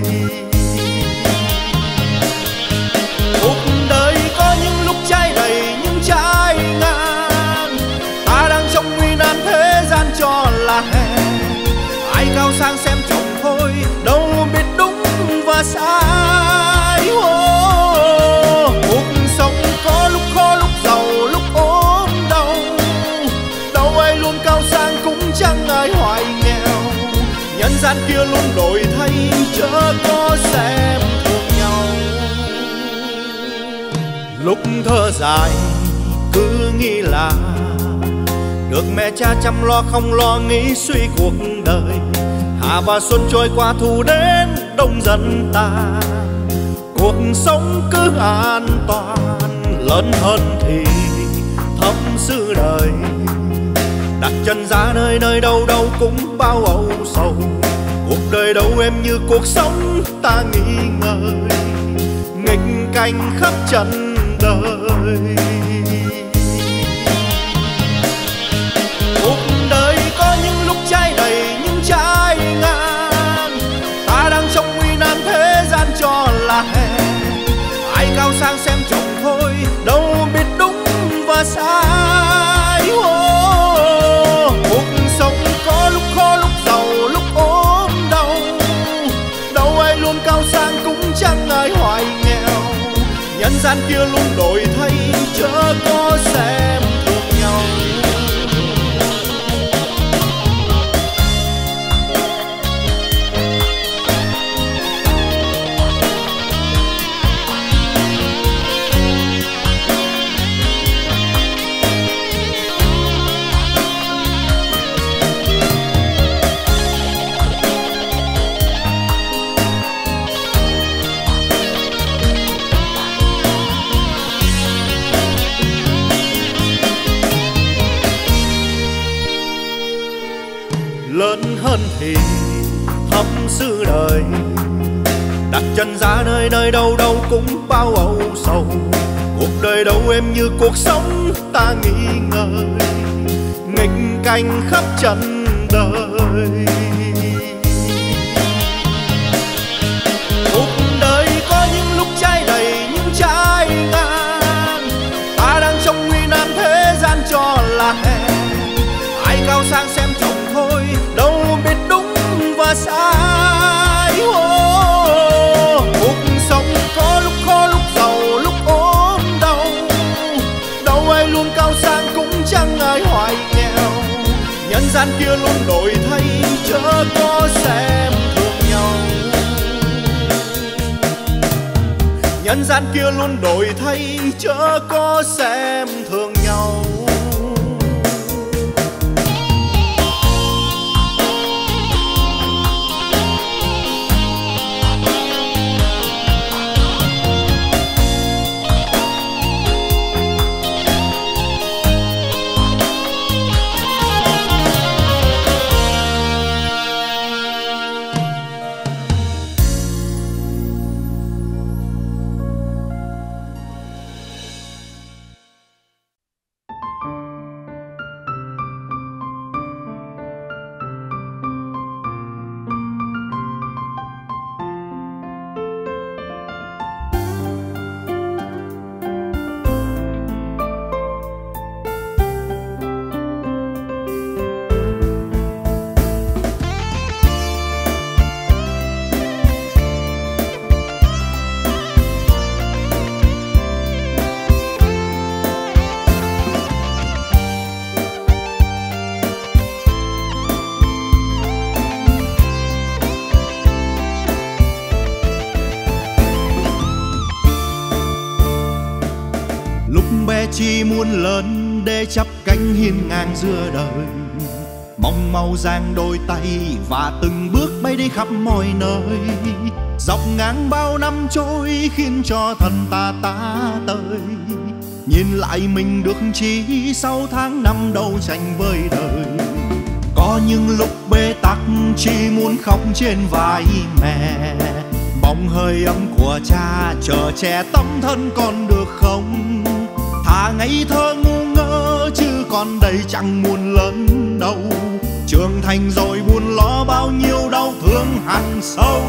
Cuộc đời có những lúc trái đầy những trái ngang, ta đang trong nguy nan thế gian cho là hèn. Ai cao sang xem chồng thôi, đâu biết đúng và sai. Oh, cuộc sống có lúc khó lúc giàu lúc ốm đau, đâu ai luôn cao sang cũng chẳng ai hoài nghèo. Nhân gian kia luôn đổi thay, chớ có xem thường nhau. Lúc thơ dài cứ nghĩ là được mẹ cha chăm lo, không lo nghĩ suy cuộc đời. Hạ và xuân trôi qua thu đến đông dần tàn, cuộc sống cứ an toàn. Lớn hơn thì thấm sự đời, đặt chân ra nơi nơi đâu đâu cũng bao âu sầu. Cuộc đời đâu em như cuộc sống ta nghĩ ngợi, nghịch cảnh khắp trần đời. Cuộc đời có những lúc trái đầy những trái ngang, ta đang trong gian kia luôn đổi thay, chớ có xem thường nhau. Lớn hơn thì thấm sự đời, đặt chân ra nơi nơi đâu đâu cũng bao âu sầu. Cuộc đời đâu em như cuộc sống ta nghĩ ngợi, nghịch cảnh khắp trần đời. Cuộc đời có những lúc trái đầy những trái ngang, ta đang trong nguy nan thế gian cho là hèn. Ai cao sang xem trọng thôi, đâu biết đúng và sai. Oh, cuộc sống có lúc khó lúc giàu lúc ốm đau, đâu ai luôn cao sang cũng chẳng ai hoài nghèo. Nhân gian kia luôn đổi thay, chớ có xem thường nhau. Nhân gian kia luôn đổi thay, chớ có xem thường nhau. Chỉ muốn lớn để chắp cánh hiên ngang giữa đời, mong mau giang đôi tay và từng bước bay đi khắp mọi nơi. Dọc ngang bao năm trôi khiến cho thân ta tá tơi, nhìn lại mình được chi sau tháng năm đấu tranh với đời. Có những lúc bế tắc chỉ muốn khóc trên vai mẹ, mong hơi ấm của cha chờ che tấm thân con được không. Thà ngây thơ ngu ngơ chứ còn đây chẳng muốn lớn đâu, trưởng thành rồi buồn lo bao nhiêu đau thương hằn sâu.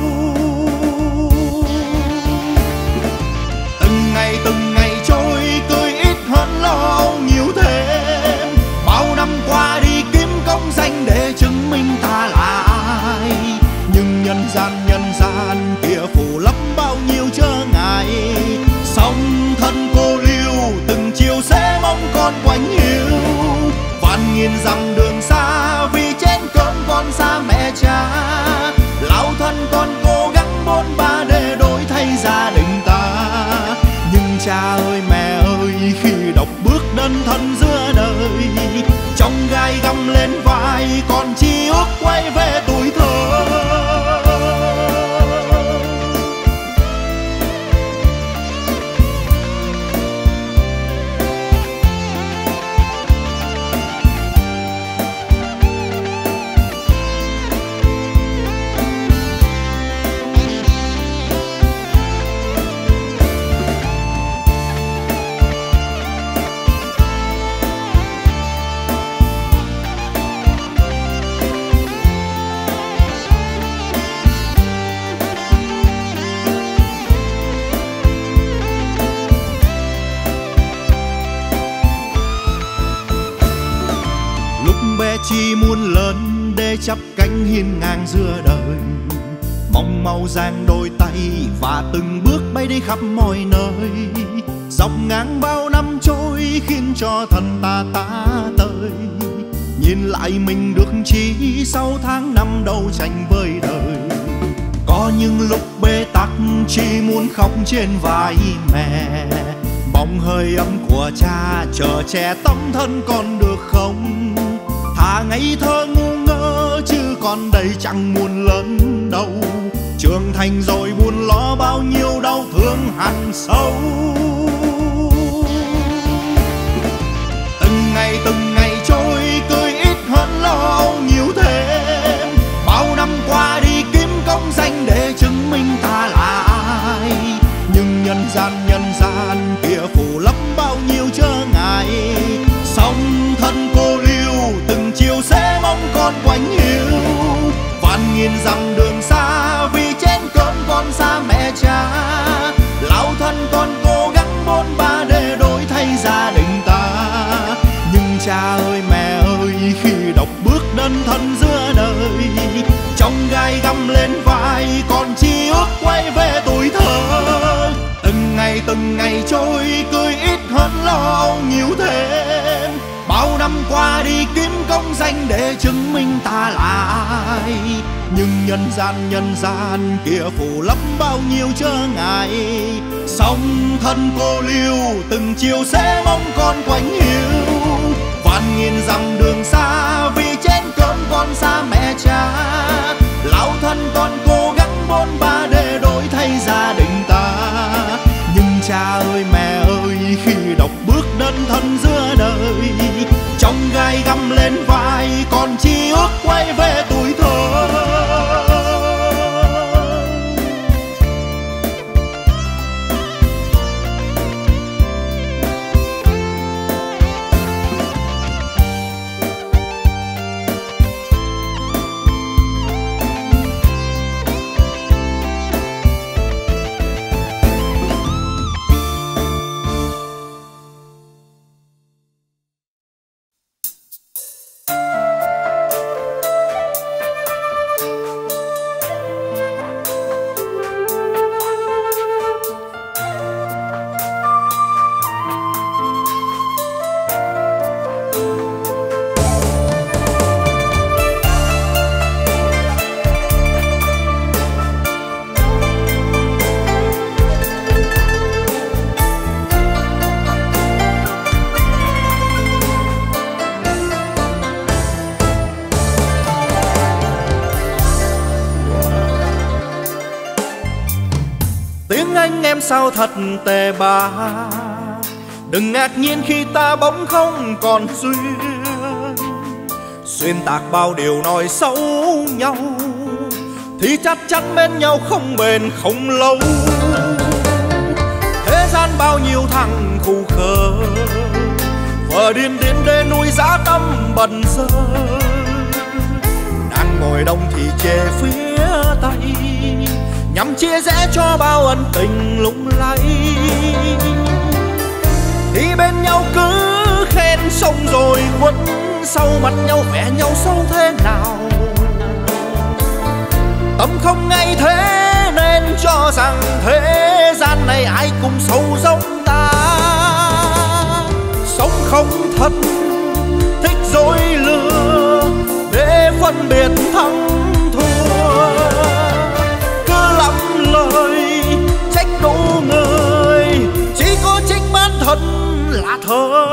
Từng ngày từng ngày trôi cười ít hơn lo nhiều thêm, bao năm qua đi kiếm công danh để chứng minh ta là ai. Nhưng nhân gian nhân gian kia phủ lấp bao nhiêu chớ ngại, song thân cô liêu từng chiều sẽ mong con quanh hiu. Vạn nghìn dặm đường xa vì chén cơm con xa mẹ cha, lão thân con cố gắng bôn ba để đổi thay gia đình ta. Nhưng cha ơi mẹ ơi, khi đọc bước đơn thân giữa đời, trong gai găm lên vai còn chỉ ước quay về tuổi thơ. Chỉ muốn lớn để chắp cánh hiên ngang giữa đời, mong mau giang đôi tay và từng bước bay đi khắp mọi nơi. Dọc ngang bao năm trôi khiến cho thân ta tá tơi, nhìn lại mình được chi sau tháng năm đấu tranh với đời. Có những lúc bế tắc chỉ muốn khóc trên vai mẹ, mong hơi ấm của cha chờ che tấm thân con được không. Thà ngây thơ ngu ngơ chứ còn đây chẳng muốn lớn đâu, trưởng thành rồi buồn lo bao nhiêu đau thương hằn sâu. Từng ngày từng ngày trôi cười ít hơn lo âu nhiều thêm, bao năm qua đi kiếm công danh để chứng minh ta là ai. Nhưng nhân gian nhân gian kia phủ lấp bao nhiêu chớ ngại, song thân cô liêu từng chiều sẽ mong con quạnh hiu. Vạn nghìn dặm đường xa vì chén cơm con xa mẹ cha, lão thân con cố gắng bôn ba để đổi thay gia đình ta. Nhưng cha ơi mẹ ơi khi đọc bước đơn thân giữa đời, trong gai găm lên vai còn chỉ ước quay về tuổi thơ. Từng ngày từng ngày trôi cười ít hơn lo âu nhiều thêm, bao năm qua đi kiếm công danh để chứng minh ta là ai. Nhưng nhân gian nhân gian kia phủ lấp bao nhiêu chớ ngại, song thân cô liêu từng chiều sẽ mong con quạnh hiu. Vạn nghìn dặm đường xa vì chén cơm con xa mẹ cha, lão thân con cố gắng bôn ba để đổi thay gia đình ta. Nhưng cha ơi mẹ ơi khi đọc bước đơn thân giữa đời, trong gai găm lên vai còn chỉ ước quay về tuổi thơ. Sao thật tệ bạc, đừng ngạc nhiên khi ta bỗng không còn duyên. Xuyên tạc bao điều nói xấu nhau thì chắc chắn bên nhau không bền không lâu. Thế gian bao nhiêu thằng khù khờ, vợ điên điên để nuôi dã tâm bần dơ. Đang ngồi đông thì chê phía Tây, nhằm chia rẽ cho bao ân tình lung lay. Thì bên nhau cứ khen xong rồi quấn sau mặt nhau vẽ nhau sâu thế nào. Tâm không ngay thế nên cho rằng thế gian này ai cũng sâu giống ta. Sống không thật thích dối lừa để phân biệt thắng thua. Lời trách đủ người, chỉ có chính bản thân là thơ.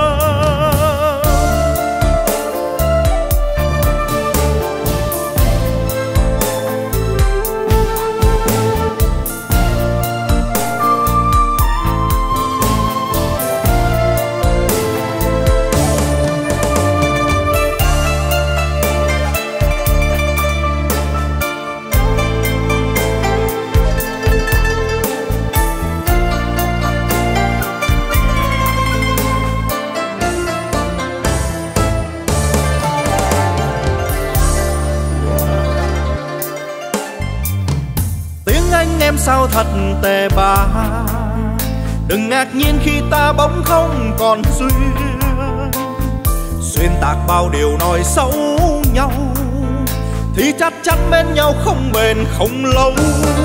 Sao thật tệ bạc, đừng ngạc nhiên khi ta bỗng không còn duyên. Xuyên tạc bao điều nói xấu nhau thì chắc chắn bên nhau không bền không lâu.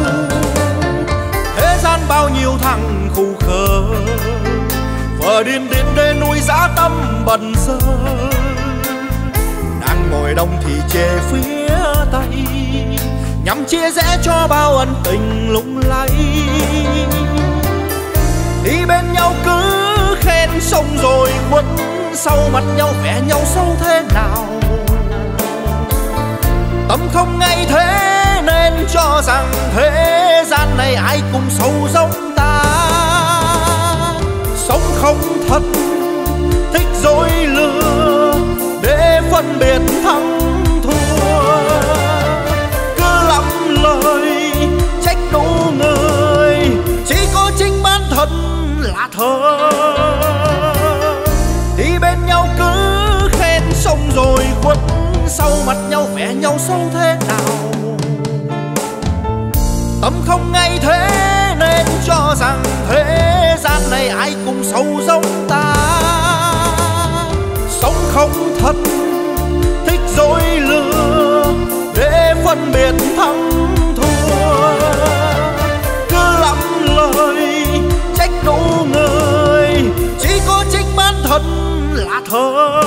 Thế gian bao nhiêu thằng khù khờ, vợ điên điên để nuôi dã tâm bần dơ. Đang ngồi đông thì chê phía Tây, nhằm chia rẽ cho bao ân tình lung lay. Đi bên nhau cứ khen xong rồi quấn sau mặt nhau vẽ nhau sâu thế nào. Tâm không ngay thế nên cho rằng thế gian này ai cũng sâu giống ta. Sống không thật, thích dối lừa để phân biệt thắng thua. Cứ lắm lời trách đủ người, chỉ có chính bản thân là thơ. Thì bên nhau cứ khen xong rồi khuất sau mặt nhau vẽ nhau sâu thế nào. Tâm không ngay thế nên cho rằng thế gian này ai cũng sâu giống ta. Sống không thật, thích dối lừa để phân biệt thắng thua. Cứ lắm lời trách đủ người, chỉ có chính bản thân là thơ.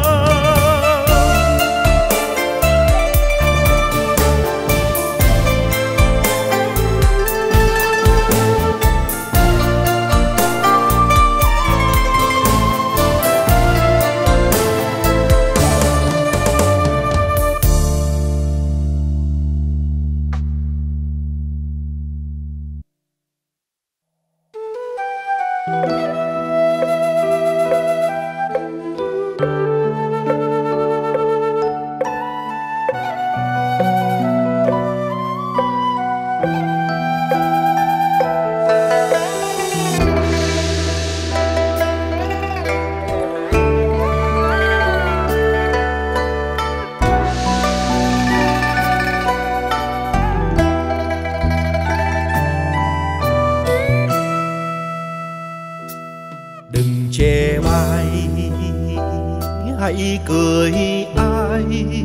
Hãy cười ai,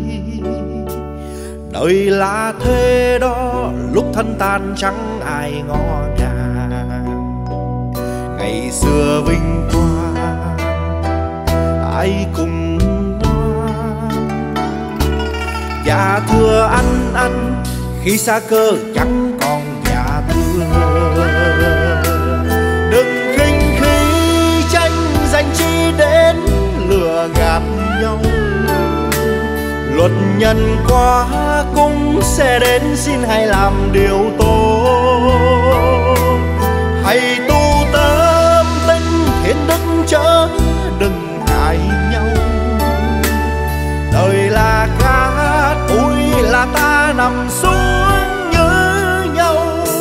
đời là thế đó, lúc thân tan chẳng ai ngó ngàng. Ngày xưa vinh quang ai cùng ngoan, dạ thưa ăn ăn khi xa cơ chẳng còn dạ thưa. Đừng khinh khi tranh giành chi đến lừa gạt nhau. Luật nhân quá cũng sẽ đến, xin hãy làm điều tốt. Hãy tu tâm tinh thiên đức chớ đừng hại nhau. Đời là cát bụi là ta nằm xuống như nhau.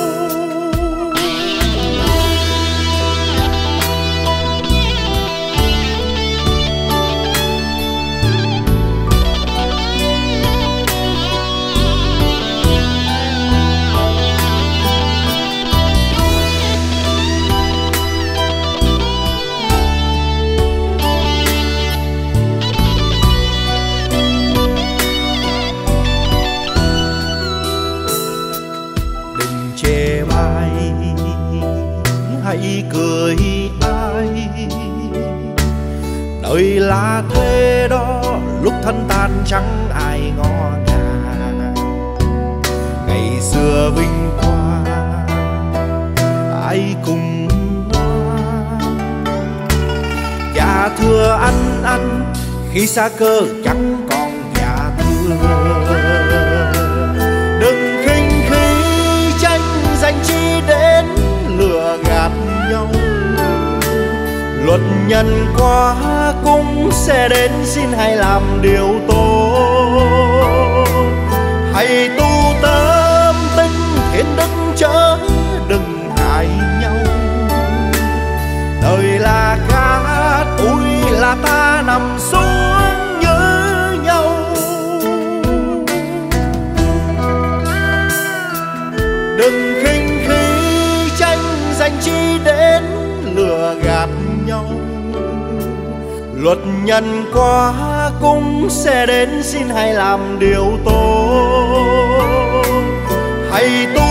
Hãy cười ai, đời là thế đó, lúc thân tan chẳng ai ngó ngàng. Ngày xưa vinh quang ai cùng ngoan, dạ thưa ăn ăn khi xa cơ chẳng còn dạ thưa. Đừng khinh khi tranh giành chi đến lừa gạt nhau. Luật nhân quá cũng sẽ đến, xin hãy làm điều tốt. Hãy tu tâm tinh thiên đức chớ đừng hại nhau. Đời là cát bụi là ta nằm xuống như nhau. Đừng khinh khi tranh giành chi đến lừa gạt nhau. Luật nhân quá cũng sẽ đến, xin hãy làm điều tốt. Hãy tu